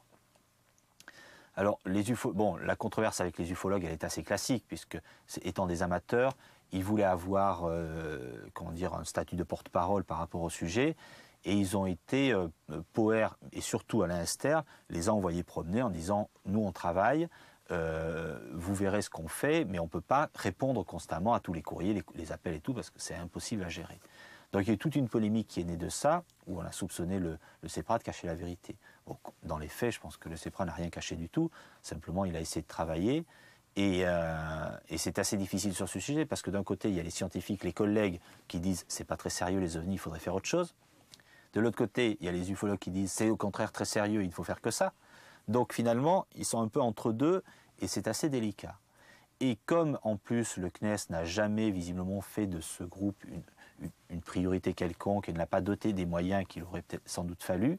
Alors, la controverse avec les ufologues, elle est assez classique, puisque, étant des amateurs, ils voulaient avoir un statut de porte-parole par rapport au sujet, et ils ont été, Poher et surtout Alain Esterl, les a envoyés promener en disant « Nous, on travaille, vous verrez ce qu'on fait, mais on ne peut pas répondre constamment à tous les courriers, les appels et tout, parce que c'est impossible à gérer. » Donc il y a eu toute une polémique qui est née de ça, où on a soupçonné le CEPRA de cacher la vérité. Bon, dans les faits, je pense que le CEPRA n'a rien caché du tout, simplement il a essayé de travailler, et c'est assez difficile sur ce sujet, parce que d'un côté, il y a les scientifiques, les collègues qui disent « c'est pas très sérieux les ovnis, il faudrait faire autre chose ». De l'autre côté, il y a les ufologues qui disent « c'est au contraire très sérieux, il ne faut faire que ça ». Donc finalement, ils sont un peu entre deux, et c'est assez délicat. Et comme en plus le CNES n'a jamais visiblement fait de ce groupe une priorité quelconque et ne l'a pas doté des moyens qu'il aurait peut-être sans doute fallu,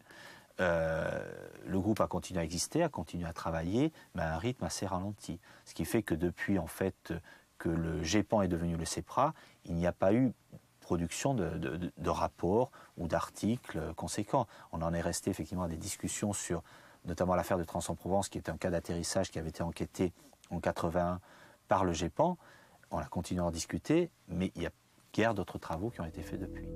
le groupe a continué à exister, a continué à travailler, mais à un rythme assez ralenti. Ce qui fait que depuis en fait que le GEPAN est devenu le CEPRA, il n'y a pas eu production de rapports ou d'articles conséquents. On en est resté effectivement à des discussions sur notamment l'affaire de Trans-en-Provence, qui est un cas d'atterrissage qui avait été enquêté en 1981 par le GEPAN. On a continué à en discuter, mais il y a guère d'autres travaux qui ont été faits depuis.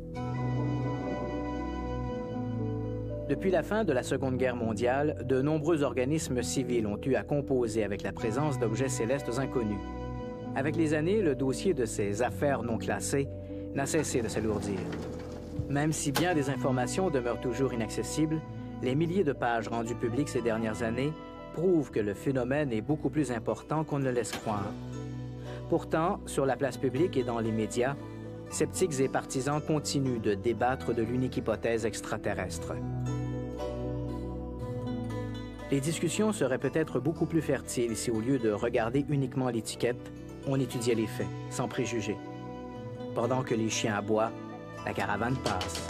Depuis la fin de la Seconde Guerre mondiale, de nombreux organismes civils ont eu à composer avec la présence d'objets célestes inconnus. Avec les années, le dossier de ces affaires non classées n'a cessé de s'alourdir. Même si bien des informations demeurent toujours inaccessibles, les milliers de pages rendues publiques ces dernières années prouvent que le phénomène est beaucoup plus important qu'on ne le laisse croire. Pourtant, sur la place publique et dans les médias, sceptiques et partisans continuent de débattre de l'unique hypothèse extraterrestre. Les discussions seraient peut-être beaucoup plus fertiles si, au lieu de regarder uniquement l'étiquette, on étudiait les faits, sans préjugés. Pendant que les chiens aboient, la caravane passe.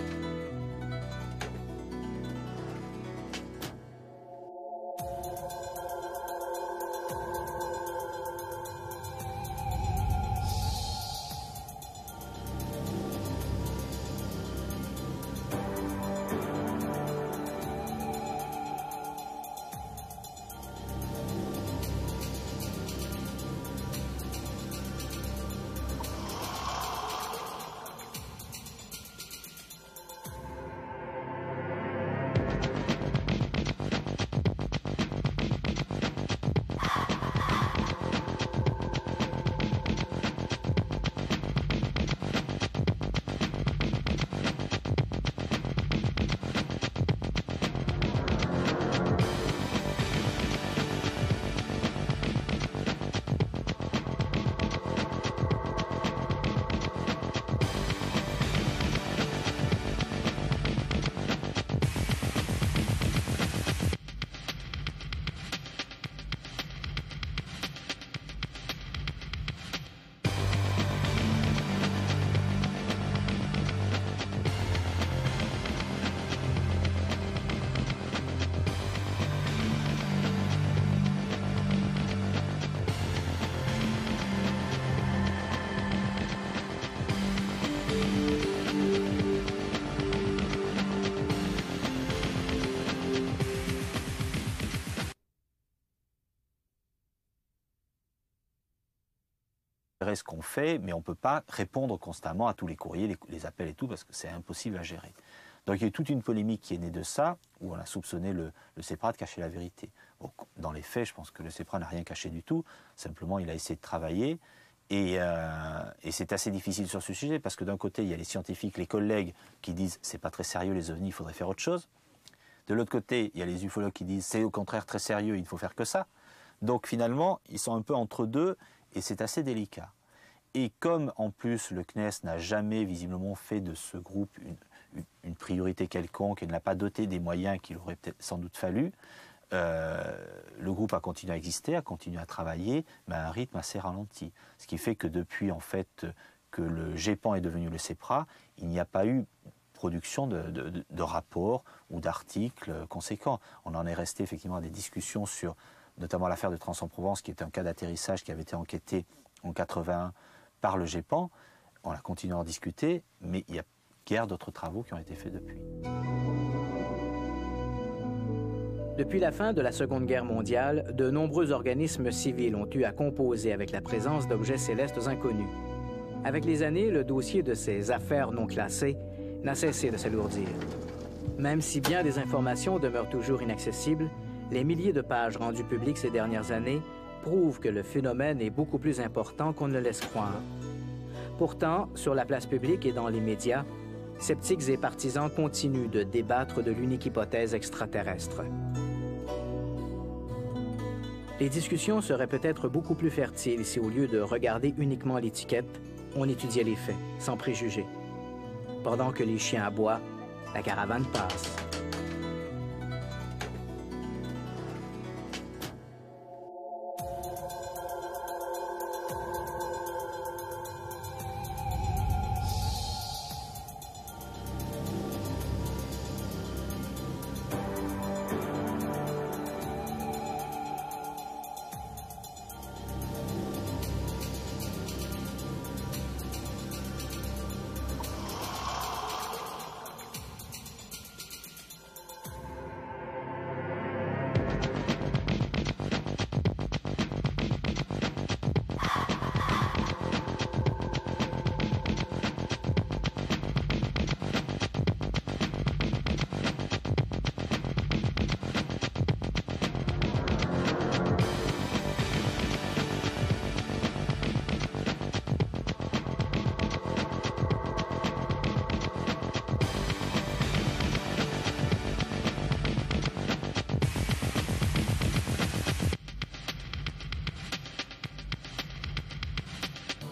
Ce qu'on fait, mais on ne peut pas répondre constamment à tous les courriers, les appels et tout, parce que c'est impossible à gérer. Donc il y a eu toute une polémique qui est née de ça, où on a soupçonné le CEPRA de cacher la vérité. Bon, dans les faits, je pense que le CEPRA n'a rien caché du tout, simplement il a essayé de travailler, et c'est assez difficile sur ce sujet, parce que d'un côté, il y a les scientifiques, les collègues qui disent « c'est pas très sérieux les ovnis, il faudrait faire autre chose ». De l'autre côté, il y a les ufologues qui disent « c'est au contraire très sérieux, il ne faut faire que ça ». Donc finalement, ils sont un peu entre deux, et c'est assez délicat. Et comme en plus le CNES n'a jamais visiblement fait de ce groupe une priorité quelconque et ne l'a pas doté des moyens qu'il aurait peut-être sans doute fallu, le groupe a continué à exister, a continué à travailler, mais à un rythme assez ralenti. Ce qui fait que depuis en fait que le GEPAN est devenu le CEPRA, il n'y a pas eu production de rapports ou d'articles conséquents. On en est resté effectivement à des discussions sur notamment l'affaire de Trans-en-Provence, qui était un cas d'atterrissage qui avait été enquêté en 1981 par le GEPAN. On a continué à en discuter, mais il y a guère d'autres travaux qui ont été faits depuis. Depuis la fin de la Seconde Guerre mondiale, de nombreux organismes civils ont eu à composer avec la présence d'objets célestes inconnus. Avec les années, le dossier de ces affaires non classées n'a cessé de s'alourdir. Même si bien des informations demeurent toujours inaccessibles, les milliers de pages rendues publiques ces dernières années prouvent que le phénomène est beaucoup plus important qu'on ne le laisse croire. Pourtant, sur la place publique et dans les médias, sceptiques et partisans continuent de débattre de l'unique hypothèse extraterrestre. Les discussions seraient peut-être beaucoup plus fertiles si, au lieu de regarder uniquement l'étiquette, on étudiait les faits, sans préjugés. Pendant que les chiens aboient, la caravane passe.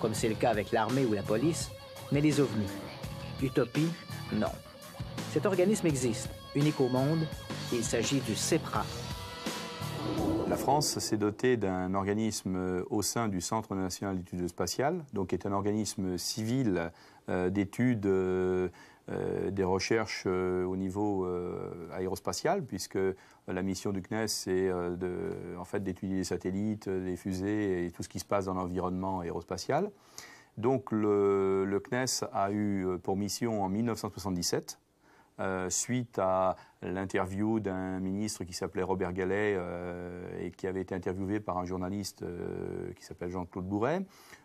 comme c'est le cas avec l'armée ou la police, mais les ovnis. Utopie? Non. Cet organisme existe, unique au monde, et il s'agit du CEPRA. La France s'est dotée d'un organisme au sein du Centre national d'études spatiales, donc qui est un organisme civil d'études des recherches au niveau aérospatial, puisque la mission du CNES, c'est d'étudier les satellites, les fusées et tout ce qui se passe dans l'environnement aérospatial. Donc le CNES a eu pour mission en 1977, suite à l'interview d'un ministre qui s'appelait Robert Gallet et qui avait été interviewé par un journaliste qui s'appelle Jean-Claude Bourret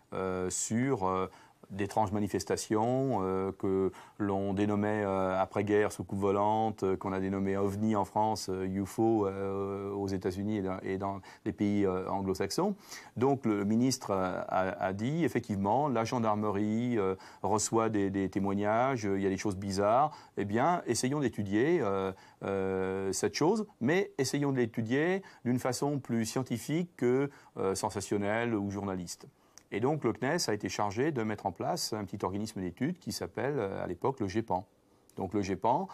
sur d'étranges manifestations que l'on dénommait après-guerre soucoupe volante, qu'on a dénommé OVNI en France, UFO aux États-Unis et dans les pays anglo-saxons. Donc le ministre a dit effectivement la gendarmerie reçoit des témoignages, il y a des choses bizarres. Eh bien, essayons d'étudier cette chose, mais essayons de l'étudier d'une façon plus scientifique que sensationnelle ou journaliste. Et donc le CNES a été chargé de mettre en place un petit organisme d'études qui s'appelle à l'époque le GEPAN. Donc le GEPAN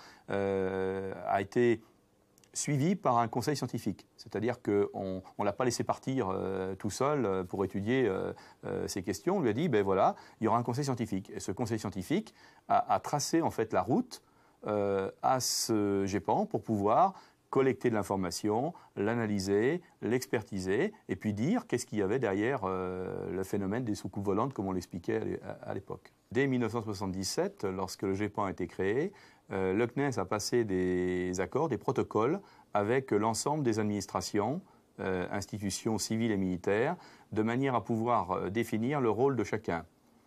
a été suivi par un conseil scientifique. C'est-à-dire qu'on ne l'a pas laissé partir tout seul pour étudier ces questions. On lui a dit, ben voilà, il y aura un conseil scientifique. Et ce conseil scientifique a tracé en fait la route à ce GEPAN pour pouvoir collecter de l'information, l'analyser, l'expertiser, et puis dire qu'est-ce qu'il y avait derrière le phénomène des soucoupes volantes, comme on l'expliquait à l'époque. Dès 1977, lorsque le GEPAN a été créé, le CNES a passé des accords, des protocoles avec l'ensemble des administrations, institutions civiles et militaires, de manière à pouvoir définir le rôle de chacun.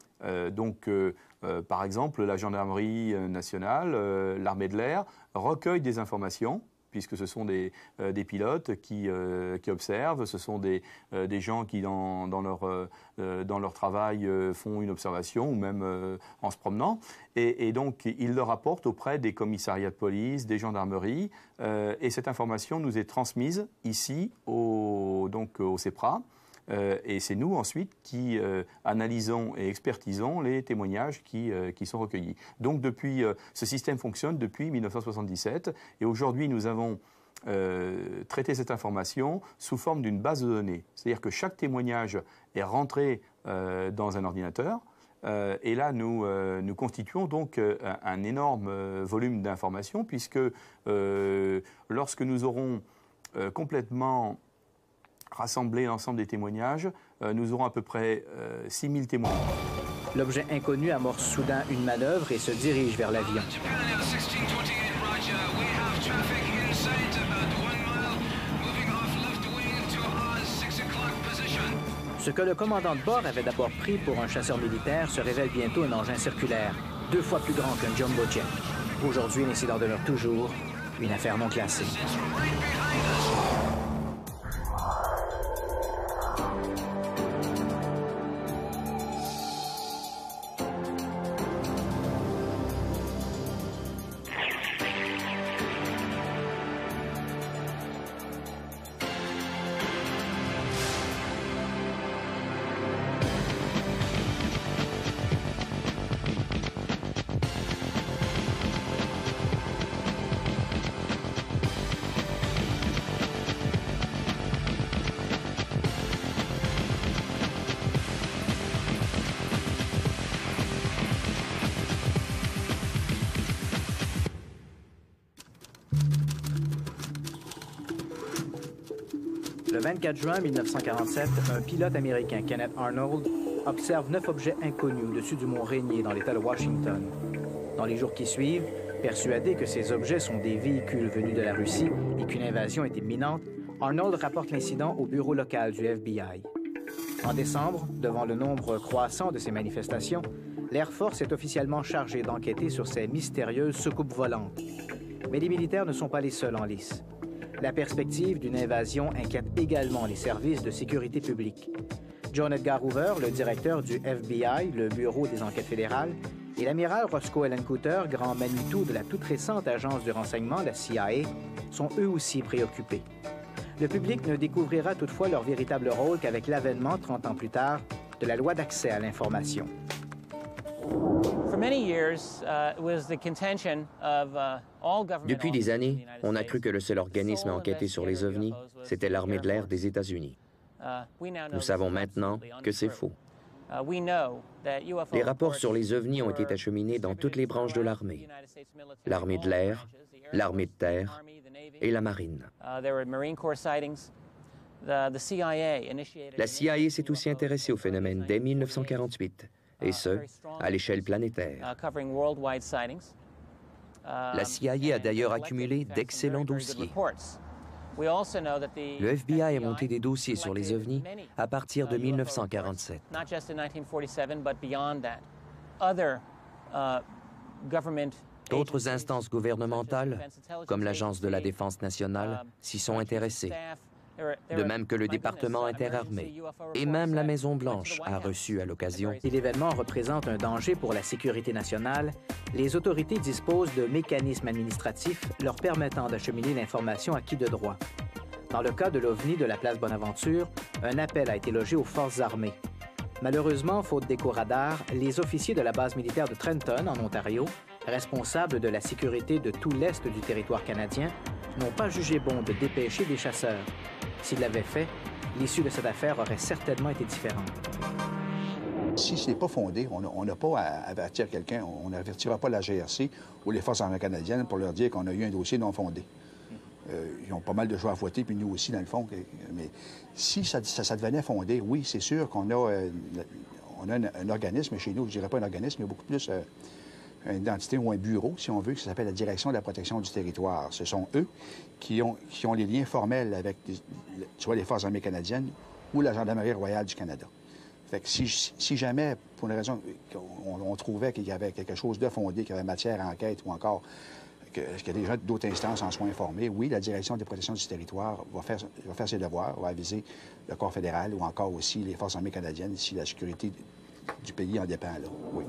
Par exemple, la gendarmerie nationale, l'armée de l'air, recueille des informations, puisque ce sont des pilotes qui observent, ce sont des gens qui, dans leur travail, font une observation, ou même en se promenant. Et donc, ils le rapportent auprès des commissariats de police, des gendarmeries, et cette information nous est transmise ici, au CEPRA. Et c'est nous ensuite qui analysons et expertisons les témoignages qui sont recueillis. Donc ce système fonctionne depuis 1977 et aujourd'hui nous avons traité cette information sous forme d'une base de données. C'est-à-dire que chaque témoignage est rentré dans un ordinateur et là nous constituons donc un énorme volume d'informations puisque lorsque nous aurons complètement rassembler l'ensemble des témoignages, nous aurons à peu près 6000 témoins. L'objet inconnu amorce soudain une manœuvre et se dirige vers l'avion. Ce que le commandant de bord avait d'abord pris pour un chasseur militaire se révèle bientôt un engin circulaire, 2 fois plus grand qu'un jumbo jet. Aujourd'hui, l'incident demeure toujours une affaire non classée. Le 24 juin 1947, un pilote américain, Kenneth Arnold, observe 9 objets inconnus au-dessus du mont Rainier dans l'État de Washington. Dans les jours qui suivent, persuadé que ces objets sont des véhicules venus de la Russie et qu'une invasion est imminente, Arnold rapporte l'incident au bureau local du FBI. En décembre, devant le nombre croissant de ces manifestations, l'Air Force est officiellement chargé d'enquêter sur ces mystérieuses soucoupes volantes. Mais les militaires ne sont pas les seuls en lice. La perspective d'une invasion inquiète également les services de sécurité publique. John Edgar Hoover, le directeur du FBI, le Bureau des enquêtes fédérales, et l'amiral Roscoe Allen Cooter, grand Manitou de la toute récente agence du renseignement, la CIA, sont eux aussi préoccupés. Le public ne découvrira toutefois leur véritable rôle qu'avec l'avènement, 30 ans plus tard, de la loi d'accès à l'information. Depuis des années, on a cru que le seul organisme à enquêter sur les ovnis, c'était l'armée de l'air des États-Unis. Nous savons maintenant que c'est faux. Les rapports sur les ovnis ont été acheminés dans toutes les branches de l'armée. L'armée de l'air, l'armée de terre et la marine. La CIA s'est aussi intéressée au phénomène dès 1948, et ce, à l'échelle planétaire. La CIA a d'ailleurs accumulé d'excellents dossiers. Le FBI a monté des dossiers sur les ovnis à partir de 1947. D'autres instances gouvernementales, comme l'Agence de la Défense nationale, s'y sont intéressées, de même que le département interarmé. Et même la Maison-Blanche a reçu à l'occasion. Si l'événement représente un danger pour la sécurité nationale, les autorités disposent de mécanismes administratifs leur permettant d'acheminer l'information à qui de droit. Dans le cas de l'OVNI de la place Bonaventure, un appel a été logé aux forces armées. Malheureusement, faute d'écho-radar, les officiers de la base militaire de Trenton, en Ontario, responsables de la sécurité de tout l'est du territoire canadien, n'ont pas jugé bon de dépêcher des chasseurs. S'ils l'avaient fait, l'issue de cette affaire aurait certainement été différente. Si ce n'est pas fondé, on n'a pas à avertir quelqu'un, on n'avertira pas la GRC ou les Forces armées canadiennes pour leur dire qu'on a eu un dossier non fondé. Ils ont pas mal de choses à fouetter, puis nous aussi, dans le fond. Mais si ça devenait fondé, oui, c'est sûr qu'on a, un organisme chez nous, je ne dirais pas un organisme, mais beaucoup plus une identité ou un bureau, si on veut, qui s'appelle la Direction de la protection du territoire. Ce sont eux qui ont les liens formels avec soit les Forces armées canadiennes ou la Gendarmerie royale du Canada. Fait que si jamais, pour une raison, on trouvait qu'il y avait quelque chose de fondé, qu'il y avait matière à enquête ou encore qu'il y a des gens d'autres instances en soient informés, oui, la Direction de protection du territoire va faire ses devoirs, va aviser le corps fédéral ou encore aussi les Forces armées canadiennes si la sécurité du pays en dépend, là. Oui.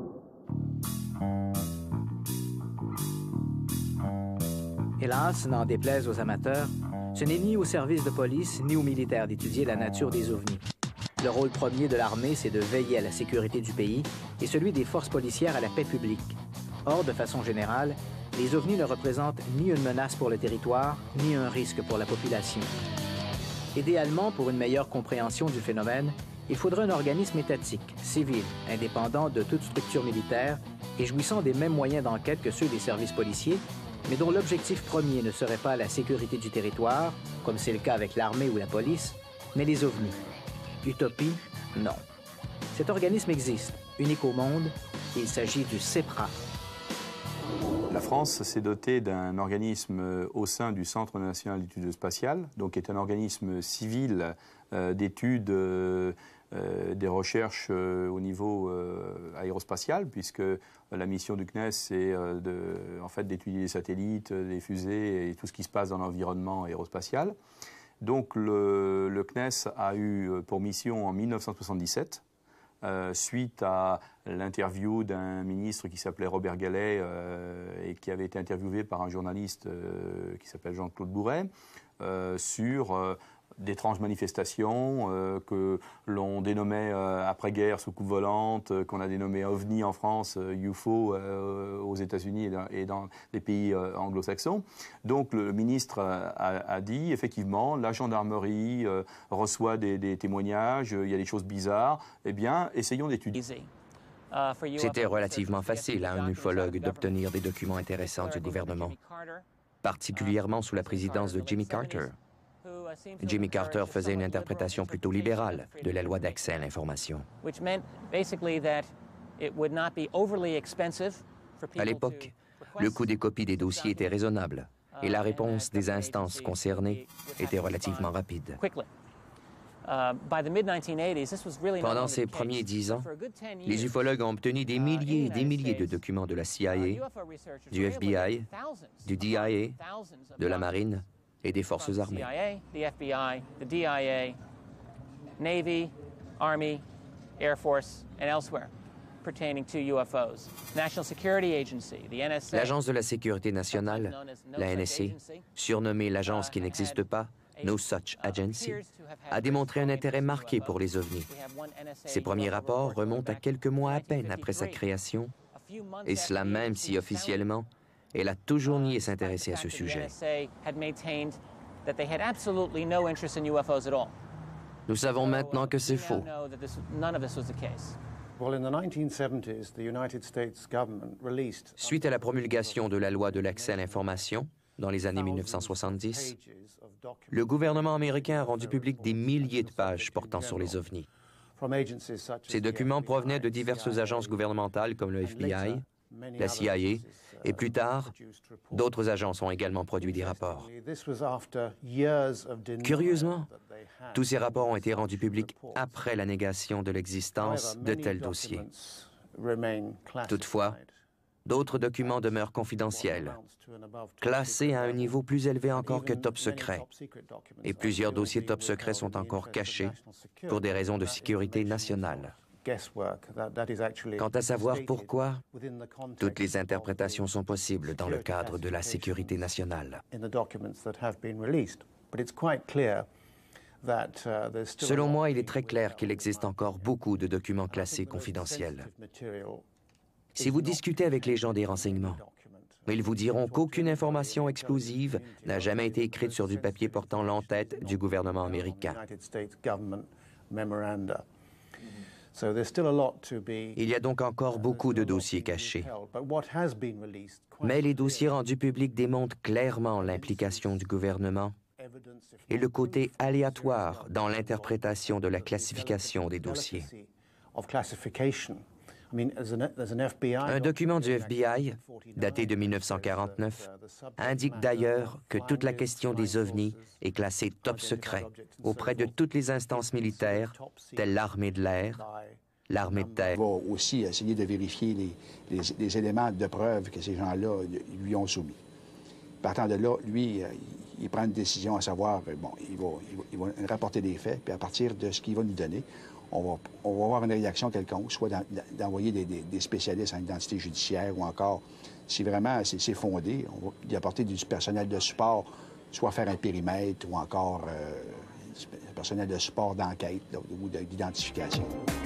Hélas, n'en déplaise aux amateurs, ce n'est ni au service de police ni aux militaires d'étudier la nature des ovnis. Le rôle premier de l'armée, c'est de veiller à la sécurité du pays et celui des forces policières à la paix publique. Or, de façon générale, les ovnis ne représentent ni une menace pour le territoire, ni un risque pour la population. Idéalement, pour une meilleure compréhension du phénomène, il faudrait un organisme étatique, civil, indépendant de toute structure militaire et jouissant des mêmes moyens d'enquête que ceux des services policiers, mais dont l'objectif premier ne serait pas la sécurité du territoire, comme c'est le cas avec l'armée ou la police, mais les ovnis. Utopie? Non. Cet organisme existe, unique au monde, et il s'agit du CEPRA. La France s'est dotée d'un organisme au sein du Centre national d'études spatiales, donc qui est un organisme civil d'études des recherches au niveau aérospatial, puisque la mission du CNES, c'est d'étudier les satellites, les fusées et tout ce qui se passe dans l'environnement aérospatial. Donc le CNES a eu pour mission en 1977, suite à l'interview d'un ministre qui s'appelait Robert Gaillet et qui avait été interviewé par un journaliste qui s'appelle Jean-Claude Bourret sur d'étranges manifestations que l'on dénommait après-guerre soucoupe volante, qu'on a dénommé OVNI en France, UFO aux États-Unis et dans les pays anglo-saxons. Donc le ministre a dit, effectivement, la gendarmerie reçoit des témoignages, il y a des choses bizarres, eh bien, essayons d'étudier. C'était relativement facile à un ufologue d'obtenir des documents intéressants du gouvernement, particulièrement sous la présidence de Jimmy Carter. Jimmy Carter faisait une interprétation plutôt libérale de la loi d'accès à l'information. À l'époque, le coût des copies des dossiers était raisonnable et la réponse des instances concernées était relativement rapide. Pendant ces premiers 10 ans, les ufologues ont obtenu des milliers et des milliers de documents de la CIA, du FBI, du DIA, de la Marine et des forces armées. Navy, Army, Air Force, and elsewhere pertaining to UFOs. National Security Agency, the NSA. L'Agence de la sécurité nationale, la NSA, surnommée l'agence qui n'existe pas, No Such Agency, a démontré un intérêt marqué pour les ovnis. Ses premiers rapports remontent à quelques mois à peine après sa création, et cela même si officiellement, elle a toujours nié s'intéresser à ce sujet. Nous savons maintenant que c'est faux. Suite à la promulgation de la loi de l'accès à l'information, dans les années 1970, le gouvernement américain a rendu public des milliers de pages portant sur les ovnis. Ces documents provenaient de diverses agences gouvernementales comme le FBI, la CIA, et plus tard, d'autres agences ont également produit des rapports. Curieusement, tous ces rapports ont été rendus publics après la négation de l'existence de tels dossiers. Toutefois, d'autres documents demeurent confidentiels, classés à un niveau plus élevé encore que top secret, et plusieurs dossiers top secret sont encore cachés pour des raisons de sécurité nationale. Quant à savoir pourquoi, toutes les interprétations sont possibles dans le cadre de la sécurité nationale. Selon moi, il est très clair qu'il existe encore beaucoup de documents classés confidentiels. Si vous discutez avec les gens des renseignements, ils vous diront qu'aucune information explosive n'a jamais été écrite sur du papier portant l'entête du gouvernement américain. Il y a donc encore beaucoup de dossiers cachés. Mais les dossiers rendus publics démontrent clairement l'implication du gouvernement et le côté aléatoire dans l'interprétation de la classification des dossiers. Un document du FBI, daté de 1949, indique d'ailleurs que toute la question des ovnis est classée top secret auprès de toutes les instances militaires, telles l'armée de l'air, l'armée de terre. On va aussi essayer de vérifier les éléments de preuve que ces gens-là lui ont soumis. Partant de là, lui, il prend une décision à savoir, bon, il va rapporter des faits, puis à partir de ce qu'il va nous donner, on va avoir une réaction quelconque, soit d'envoyer des spécialistes en identité judiciaire ou encore, si vraiment c'est fondé, on va y apporter du personnel de support, soit faire un périmètre ou encore un personnel de support d'enquête ou d'identification.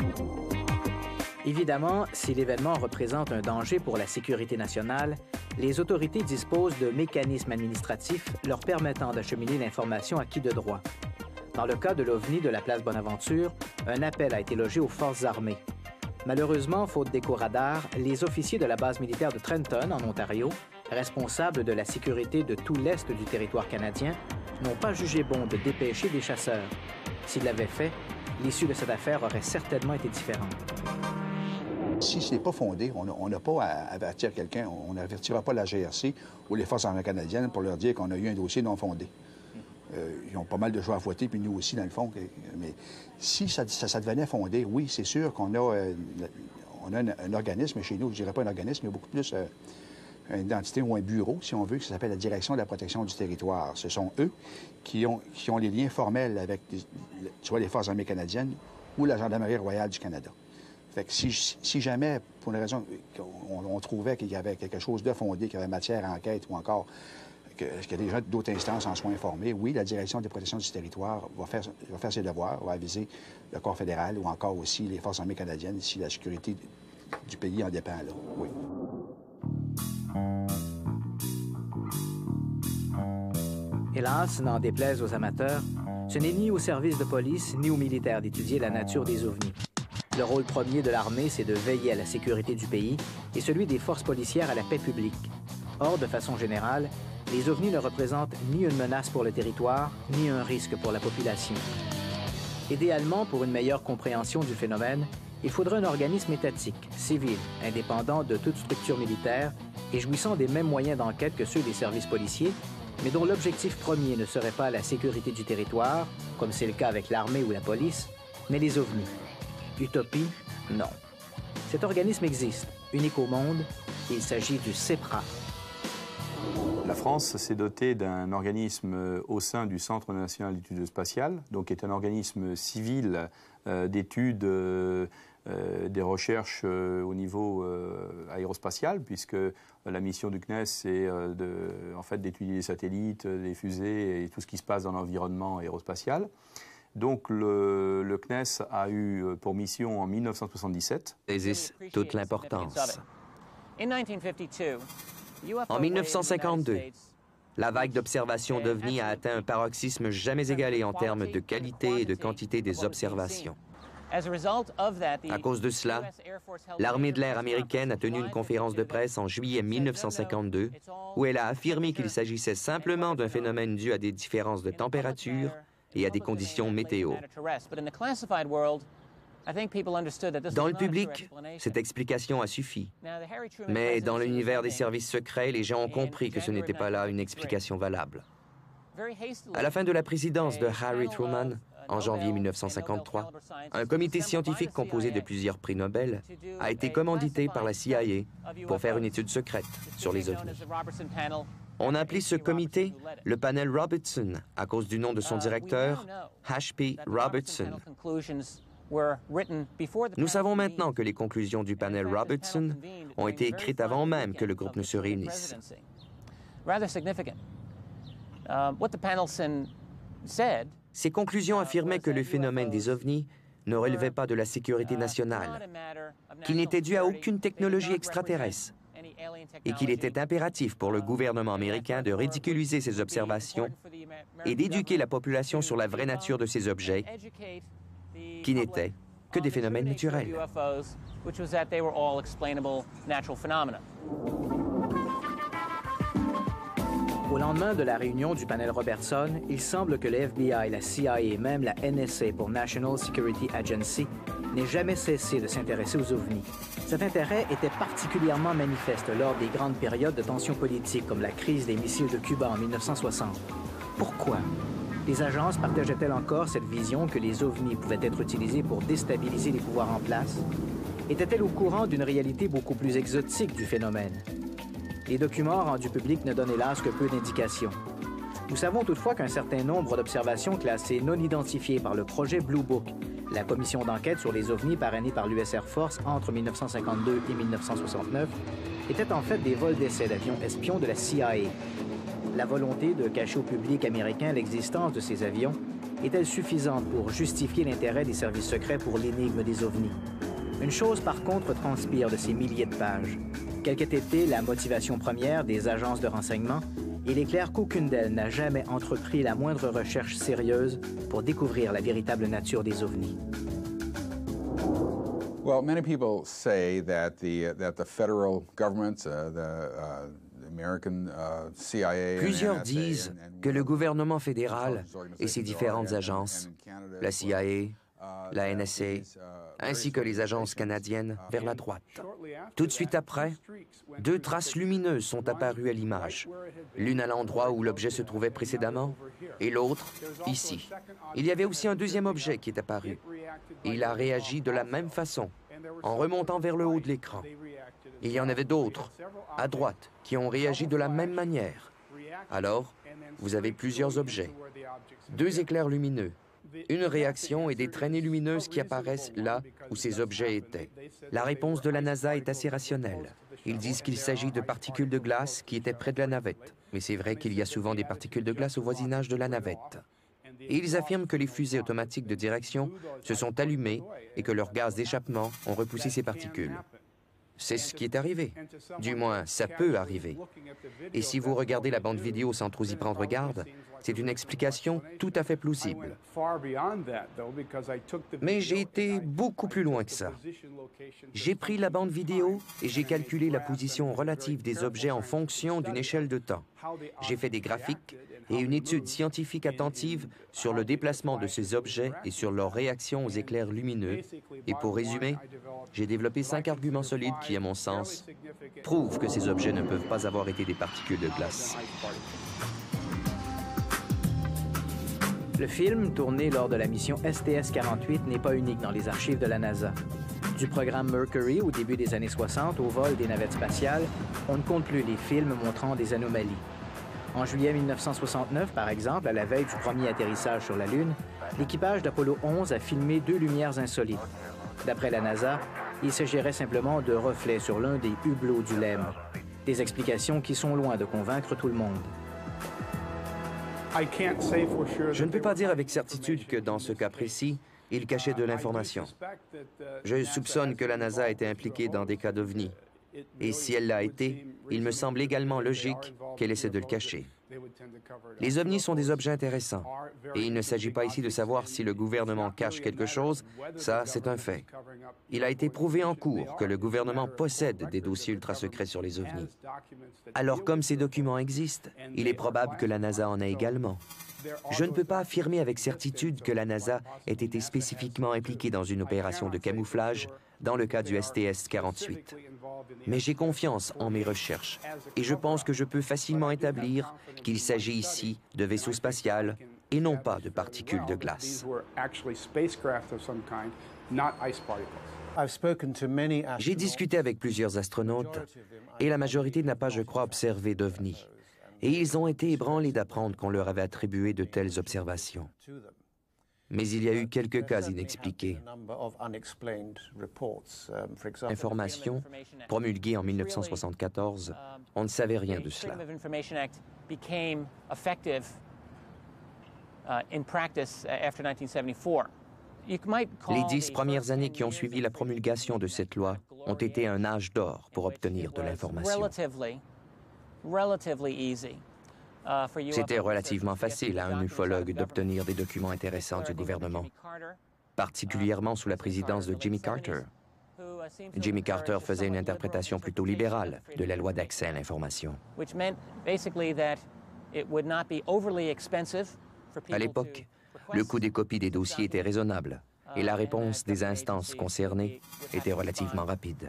Évidemment, si l'événement représente un danger pour la sécurité nationale, les autorités disposent de mécanismes administratifs leur permettant d'acheminer l'information à qui de droit. Dans le cas de l'OVNI de la place Bonaventure, un appel a été logé aux forces armées. Malheureusement, faute d'écho-radar, les officiers de la base militaire de Trenton, en Ontario, responsables de la sécurité de tout l'est du territoire canadien, n'ont pas jugé bon de dépêcher des chasseurs. S'ils l'avaient fait, l'issue de cette affaire aurait certainement été différente. Si ce n'est pas fondé, on n'a pas à avertir quelqu'un, on n'avertira pas la GRC ou les forces armées canadiennes pour leur dire qu'on a eu un dossier non fondé. Ils ont pas mal de choses à fouetter, puis nous aussi, dans le fond. Mais si ça devenait fondé, oui, c'est sûr qu'on a, un organisme chez nous, je ne dirais pas un organisme, mais beaucoup plus une entité ou un bureau, si on veut, qui s'appelle la Direction de la protection du territoire. Ce sont eux qui ont les liens formels avec soit les forces armées canadiennes ou la Gendarmerie royale du Canada. Fait que si jamais, pour une raison, on trouvait qu'il y avait quelque chose de fondé, qu'il y avait matière à enquête ou encore que des gens d'autres instances en soient informés, oui, la Direction de protection du territoire va faire ses devoirs, va aviser le corps fédéral ou encore aussi les forces armées canadiennes si la sécurité du pays en dépend, là, oui. Hélas, n'en déplaise aux amateurs, ce n'est ni au service de police ni aux militaires d'étudier la nature des ovnis. Le rôle premier de l'armée, c'est de veiller à la sécurité du pays et celui des forces policières à la paix publique. Or, de façon générale, les ovnis ne représentent ni une menace pour le territoire, ni un risque pour la population. Idéalement, pour une meilleure compréhension du phénomène, il faudrait un organisme étatique, civil, indépendant de toute structure militaire et jouissant des mêmes moyens d'enquête que ceux des services policiers, mais dont l'objectif premier ne serait pas la sécurité du territoire, comme c'est le cas avec l'armée ou la police, mais les ovnis. Utopie? Non. Cet organisme existe, unique au monde, et il s'agit du CEPRA. La France s'est dotée d'un organisme au sein du Centre national d'études spatiales, donc qui est un organisme civil d'études des recherches au niveau aérospatial, puisque la mission du CNES, c'est en fait, d'étudier les satellites, les fusées et tout ce qui se passe dans l'environnement aérospatial. Donc le CNES a eu pour mission en 1977 saisissent toute l'importance. En 1952, la vague d'observation d'OVNI a atteint un paroxysme jamais égalé en termes de qualité et de quantité des observations. À cause de cela, l'armée de l'air américaine a tenu une conférence de presse en juillet 1952 où elle a affirmé qu'il s'agissait simplement d'un phénomène dû à des différences de température et à des conditions météo. Dans le public, cette explication a suffi. Mais dans l'univers des services secrets, les gens ont compris que ce n'était pas là une explication valable. À la fin de la présidence de Harry Truman, en janvier 1953, un comité scientifique composé de plusieurs prix Nobel a été commandité par la CIA pour faire une étude secrète sur les ovnis. On a appelé ce comité le panel Robertson à cause du nom de son directeur, H.P. Robertson. Nous savons maintenant que les conclusions du panel Robertson ont été écrites avant même que le groupe ne se réunisse. Ces conclusions affirmaient que le phénomène des ovnis ne relevait pas de la sécurité nationale, qu'il n'était dû à aucune technologie extraterrestre et qu'il était impératif pour le gouvernement américain de ridiculiser ces observations et d'éduquer la population sur la vraie nature de ces objets qui n'étaient que des phénomènes naturels. Au lendemain de la réunion du panel Robertson, il semble que le FBI, la CIA et même la NSA pour National Security Agency n'aient jamais cessé de s'intéresser aux ovnis. Cet intérêt était particulièrement manifeste lors des grandes périodes de tensions politiques comme la crise des missiles de Cuba en 1960. Pourquoi? Les agences partageaient-elles encore cette vision que les ovnis pouvaient être utilisés pour déstabiliser les pouvoirs en place? Étaient-elles au courant d'une réalité beaucoup plus exotique du phénomène? Les documents rendus publics ne donnent hélas que peu d'indications. Nous savons toutefois qu'un certain nombre d'observations classées non identifiées par le projet Blue Book, la commission d'enquête sur les ovnis parrainée par l'US Air Force entre 1952 et 1969, étaient en fait des vols d'essai d'avions espions de la CIA. La volonté de cacher au public américain l'existence de ces avions est-elle suffisante pour justifier l'intérêt des services secrets pour l'énigme des ovnis? Une chose par contre transpire de ces milliers de pages. Quelle qu'ait été la motivation première des agences de renseignement, il est clair qu'aucune d'elles n'a jamais entrepris la moindre recherche sérieuse pour découvrir la véritable nature des ovnis. Well, many people say that the federal government, Plusieurs disent que le gouvernement fédéral et ses différentes agences, la CIA, la NSA, ainsi que les agences canadiennes vers la droite. Tout de suite après, deux traces lumineuses sont apparues à l'image, l'une à l'endroit où l'objet se trouvait précédemment et l'autre ici. Il y avait aussi un deuxième objet qui est apparu. Il a réagi de la même façon, en remontant vers le haut de l'écran. Il y en avait d'autres, à droite, qui ont réagi de la même manière. Alors, vous avez plusieurs objets, deux éclairs lumineux, une réaction et des traînées lumineuses qui apparaissent là où ces objets étaient. La réponse de la NASA est assez rationnelle. Ils disent qu'il s'agit de particules de glace qui étaient près de la navette. Mais c'est vrai qu'il y a souvent des particules de glace au voisinage de la navette. Et ils affirment que les fusées automatiques de direction se sont allumées et que leurs gaz d'échappement ont repoussé ces particules. C'est ce qui est arrivé. Du moins, ça peut arriver. Et si vous regardez la bande vidéo sans trop y prendre garde, c'est une explication tout à fait plausible. Mais j'ai été beaucoup plus loin que ça. J'ai pris la bande vidéo et j'ai calculé la position relative des objets en fonction d'une échelle de temps. J'ai fait des graphiques et une étude scientifique attentive sur le déplacement de ces objets et sur leur réaction aux éclairs lumineux. Et pour résumer, j'ai développé 5 arguments solides qui, à mon sens, prouvent que ces objets ne peuvent pas avoir été des particules de glace. Le film, tourné lors de la mission STS-48, n'est pas unique dans les archives de la NASA. Du programme Mercury au début des années 60 au vol des navettes spatiales, on ne compte plus les films montrant des anomalies. En juillet 1969, par exemple, à la veille du premier atterrissage sur la Lune, l'équipage d'Apollo 11 a filmé 2 lumières insolites. D'après la NASA, il s'agirait simplement de reflets sur l'un des hublots du LEM. Des explications qui sont loin de convaincre tout le monde. Je ne peux pas dire avec certitude que dans ce cas précis, il cachait de l'information. Je soupçonne que la NASA était impliquée dans des cas d'OVNI. Et si elle l'a été, il me semble également logique qu'elle essaie de le cacher. Les ovnis sont des objets intéressants, et il ne s'agit pas ici de savoir si le gouvernement cache quelque chose, ça c'est un fait. Il a été prouvé en cours que le gouvernement possède des dossiers ultra-secrets sur les ovnis. Alors comme ces documents existent, il est probable que la NASA en ait également. Je ne peux pas affirmer avec certitude que la NASA ait été spécifiquement impliquée dans une opération de camouflage dans le cas du STS-48. Mais j'ai confiance en mes recherches et je pense que je peux facilement établir qu'il s'agit ici de vaisseaux spatiaux et non pas de particules de glace. J'ai discuté avec plusieurs astronautes et la majorité n'a pas, je crois, observé d'OVNI. Et ils ont été ébranlés d'apprendre qu'on leur avait attribué de telles observations. Mais il y a eu quelques cas inexpliqués. Information promulguée en 1974, on ne savait rien de cela. Les 10 premières années qui ont suivi la promulgation de cette loi ont été un âge d'or pour obtenir de l'information. C'était relativement facile à un ufologue d'obtenir des documents intéressants du gouvernement, particulièrement sous la présidence de Jimmy Carter. Jimmy Carter faisait une interprétation plutôt libérale de la loi d'accès à l'information. À l'époque, le coût des copies des dossiers était raisonnable et la réponse des instances concernées était relativement rapide.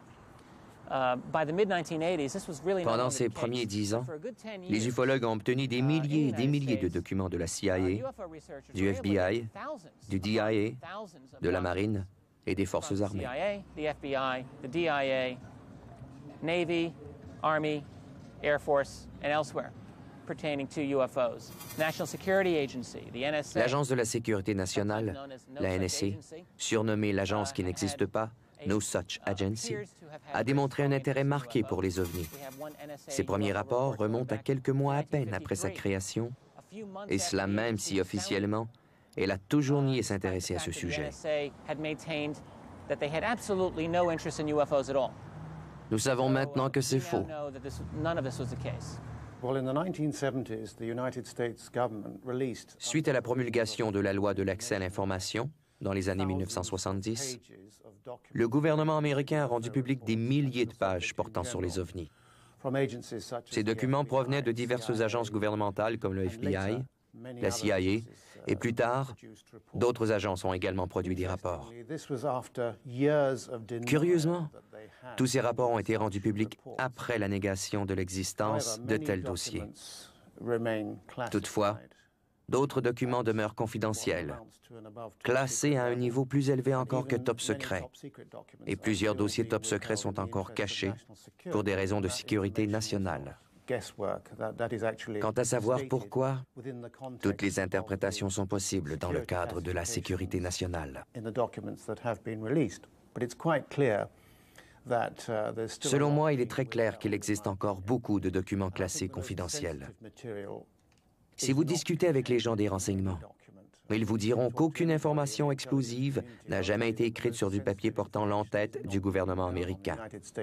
Pendant ces premiers 10 ans, les ufologues ont obtenu des milliers et des milliers de documents de la CIA, du FBI, du DIA, de la Marine et des forces armées. Navy, Army, Air Force, and elsewhere pertaining to UFOs. National Security Agency, the NSA. L'Agence de la sécurité nationale, la NSA, surnommée l'agence qui n'existe pas, No Such Agency, a démontré un intérêt marqué pour les ovnis. Ses premiers rapports remontent à quelques mois à peine après sa création, et cela même si officiellement, elle a toujours nié s'intéresser à ce sujet. Nous savons maintenant que c'est faux. Suite à la promulgation de la loi de l'accès à l'information, dans les années 1970, le gouvernement américain a rendu public des milliers de pages portant sur les ovnis. Ces documents provenaient de diverses agences gouvernementales comme le FBI, la CIA, et plus tard, d'autres agences ont également produit des rapports. Curieusement, tous ces rapports ont été rendus publics après la négation de l'existence de tels dossiers. Toutefois, d'autres documents demeurent confidentiels, classés à un niveau plus élevé encore que top secret, et plusieurs dossiers top secret sont encore cachés pour des raisons de sécurité nationale. Quant à savoir pourquoi, toutes les interprétations sont possibles dans le cadre de la sécurité nationale. Selon moi, il est très clair qu'il existe encore beaucoup de documents classés confidentiels. Si vous discutez avec les gens des renseignements, ils vous diront qu'aucune information explosive n'a jamais été écrite sur du papier portant l'entête du gouvernement américain.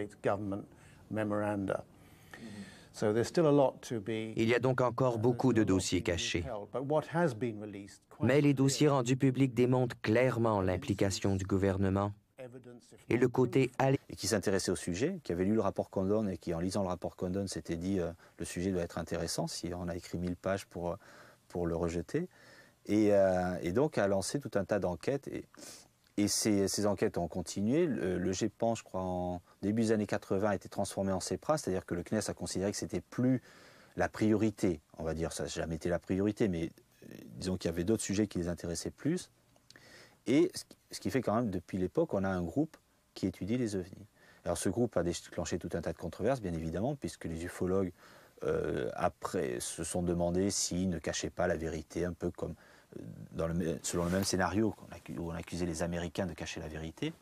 Il y a donc encore beaucoup de dossiers cachés. Mais les dossiers rendus publics démontrent clairement l'implication du gouvernement et le côté... Et qui s'intéressait au sujet, qui avait lu le rapport Condon et qui, en lisant le rapport Condon, s'était dit le sujet doit être intéressant si on a écrit 1000 pages pour le rejeter. Et donc a lancé tout un tas d'enquêtes. Et ces enquêtes ont continué. Le GEPAN, je crois, en début des années 80, a été transformé en CEPRA, c'est-à-dire que le CNES a considéré que ce n'était plus la priorité. On va dire, ça n'a jamais été la priorité, mais disons qu'il y avait d'autres sujets qui les intéressaient plus. Et ce qui fait quand même, depuis l'époque, on a un groupe qui étudie les ovnis. Alors ce groupe a déclenché tout un tas de controverses, bien évidemment, puisque les ufologues, après, se sont demandé s'ils ne cachaient pas la vérité, un peu comme selon le même scénario où on accusait les Américains de cacher la vérité.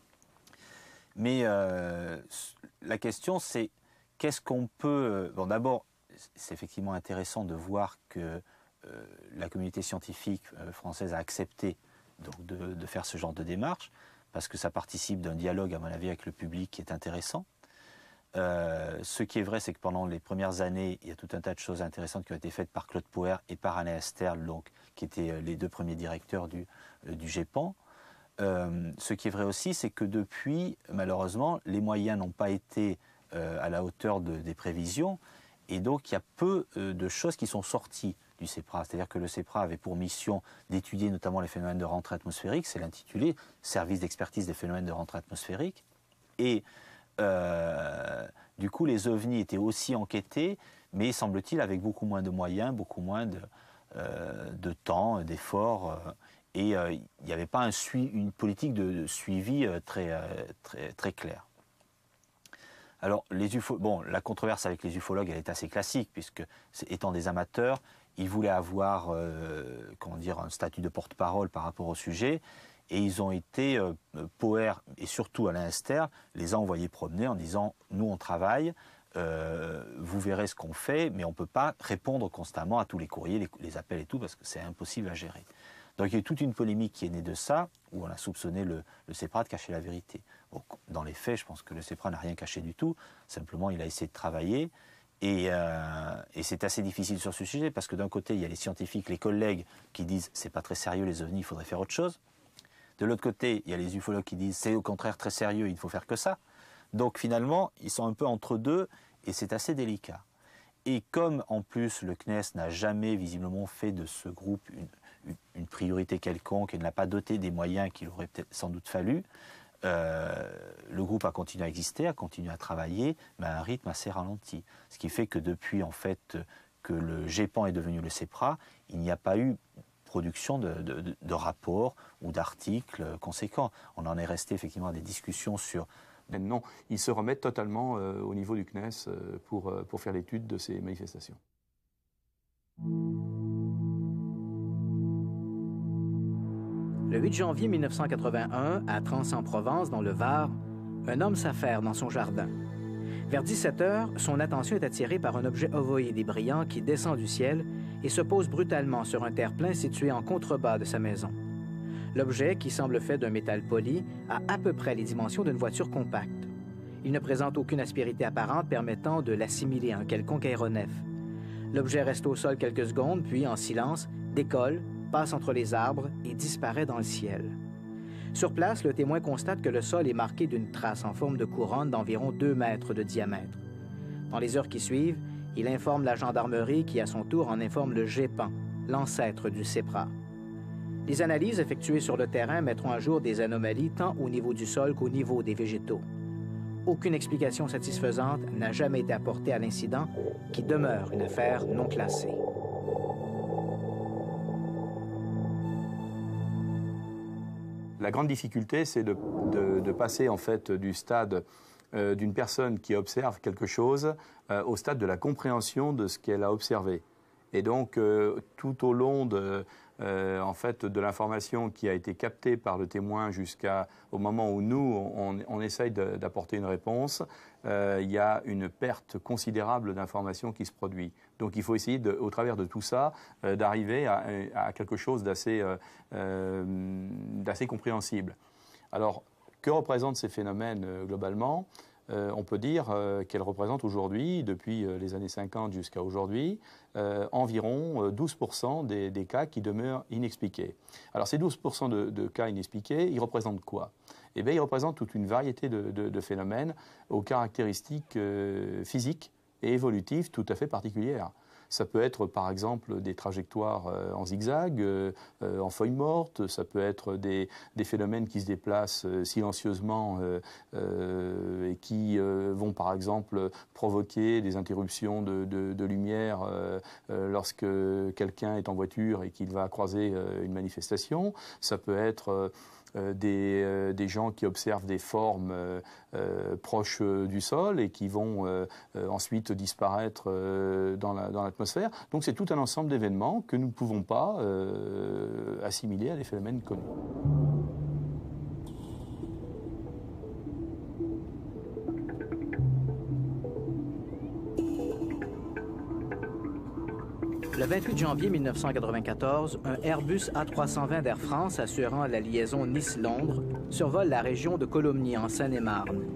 Mais la question, c'est qu'est-ce qu'on peut... Bon, d'abord, c'est effectivement intéressant de voir que la communauté scientifique française a accepté donc, de faire ce genre de démarche, parce que ça participe d'un dialogue, à mon avis, avec le public qui est intéressant. Ce qui est vrai, c'est que pendant les premières années, il y a tout un tas de choses intéressantes qui ont été faites par Claude Poher et par Alain Esterl, donc, qui étaient les 2 premiers directeurs du GEPAN. Ce qui est vrai aussi, c'est que depuis, malheureusement, les moyens n'ont pas été à la hauteur des prévisions, et donc il y a peu de choses qui sont sorties du CEPRA. C'est-à-dire que le CEPRA avait pour mission d'étudier notamment les phénomènes de rentrée atmosphérique, c'est l'intitulé « Service d'expertise des phénomènes de rentrée atmosphérique ». Et du coup, les OVNI étaient aussi enquêtés, mais semble-t-il avec beaucoup moins de moyens, beaucoup moins de temps, d'efforts. Et il n'y avait pas une politique de suivi très claire. Alors, la controverse avec les ufologues, elle est assez classique, puisque, étant des amateurs, ils voulaient avoir un statut de porte-parole par rapport au sujet, et ils ont été, Poher et surtout Alain Esterl, les a envoyés promener en disant « nous on travaille, vous verrez ce qu'on fait, mais on ne peut pas répondre constamment à tous les courriers, les appels et tout, parce que c'est impossible à gérer ». Donc il y a eu toute une polémique qui est née de ça, où on a soupçonné le CEPRA de cacher la vérité. Bon, dans les faits, je pense que le CEPRA n'a rien caché du tout, simplement il a essayé de travailler, et c'est assez difficile sur ce sujet, parce que d'un côté, il y a les scientifiques, les collègues qui disent « c'est pas très sérieux les ovnis, il faudrait faire autre chose ». De l'autre côté, il y a les ufologues qui disent « c'est au contraire très sérieux, il ne faut faire que ça ». Donc finalement, ils sont un peu entre deux, et c'est assez délicat. Et comme en plus le CNES n'a jamais visiblement fait de ce groupe une priorité quelconque et ne l'a pas doté des moyens qu'il aurait peut-être sans doute fallu, le groupe a continué à exister, a continué à travailler, mais à un rythme assez ralenti. Ce qui fait que depuis en fait que le GEPAN est devenu le CEPRA, il n'y a pas eu production de rapports ou d'articles conséquents. On en est resté effectivement à des discussions sur... Non, ils se remettent totalement au niveau du CNES pour faire l'étude de ces manifestations. Le 8 janvier 1981, à Trans-en-Provence, dans le Var, un homme s'affaire dans son jardin. Vers 17 h, son attention est attirée par un objet ovoïde et brillant qui descend du ciel et se pose brutalement sur un terre-plein situé en contrebas de sa maison. L'objet, qui semble fait d'un métal poli, a à peu près les dimensions d'une voiture compacte. Il ne présente aucune aspérité apparente permettant de l'assimiler à un quelconque aéronef. L'objet reste au sol quelques secondes, puis, en silence, décolle, passe entre les arbres et disparaît dans le ciel. Sur place, le témoin constate que le sol est marqué d'une trace en forme de couronne d'environ 2 mètres de diamètre. Dans les heures qui suivent, il informe la gendarmerie qui, à son tour, en informe le GEPAN, l'ancêtre du CEPRA. Les analyses effectuées sur le terrain mettront à jour des anomalies tant au niveau du sol qu'au niveau des végétaux. Aucune explication satisfaisante n'a jamais été apportée à l'incident, qui demeure une affaire non classée. La grande difficulté, c'est de passer en fait du stade d'une personne qui observe quelque chose au stade de la compréhension de ce qu'elle a observé. Et donc, tout au long en fait, de l'information qui a été captée par le témoin jusqu'au moment où nous, on essaye d'apporter une réponse, il y a une perte considérable d'informations qui se produit. Donc il faut essayer, au travers de tout ça, d'arriver à quelque chose d'assez compréhensible. Alors, que représentent ces phénomènes globalement ? On peut dire qu'elles représentent aujourd'hui, depuis les années 50 jusqu'à aujourd'hui, environ 12% des cas qui demeurent inexpliqués. Alors ces 12% de cas inexpliqués, ils représentent quoi ? Eh bien, ils représentent toute une variété de phénomènes aux caractéristiques physiques et évolutives tout à fait particulières. Ça peut être, par exemple, des trajectoires en zigzag, en feuilles mortes. Ça peut être des phénomènes qui se déplacent silencieusement et qui vont, par exemple, provoquer des interruptions de lumière lorsque quelqu'un est en voiture et qu'il va croiser une manifestation. Ça peut être... des gens qui observent des formes proches du sol et qui vont ensuite disparaître dans l'atmosphère. Donc c'est tout un ensemble d'événements que nous ne pouvons pas assimilés à des phénomènes connus. Le 28 janvier 1994, un Airbus A320 d'Air France assurant la liaison Nice-Londres survole la région de Colomny en Seine-et-Marne.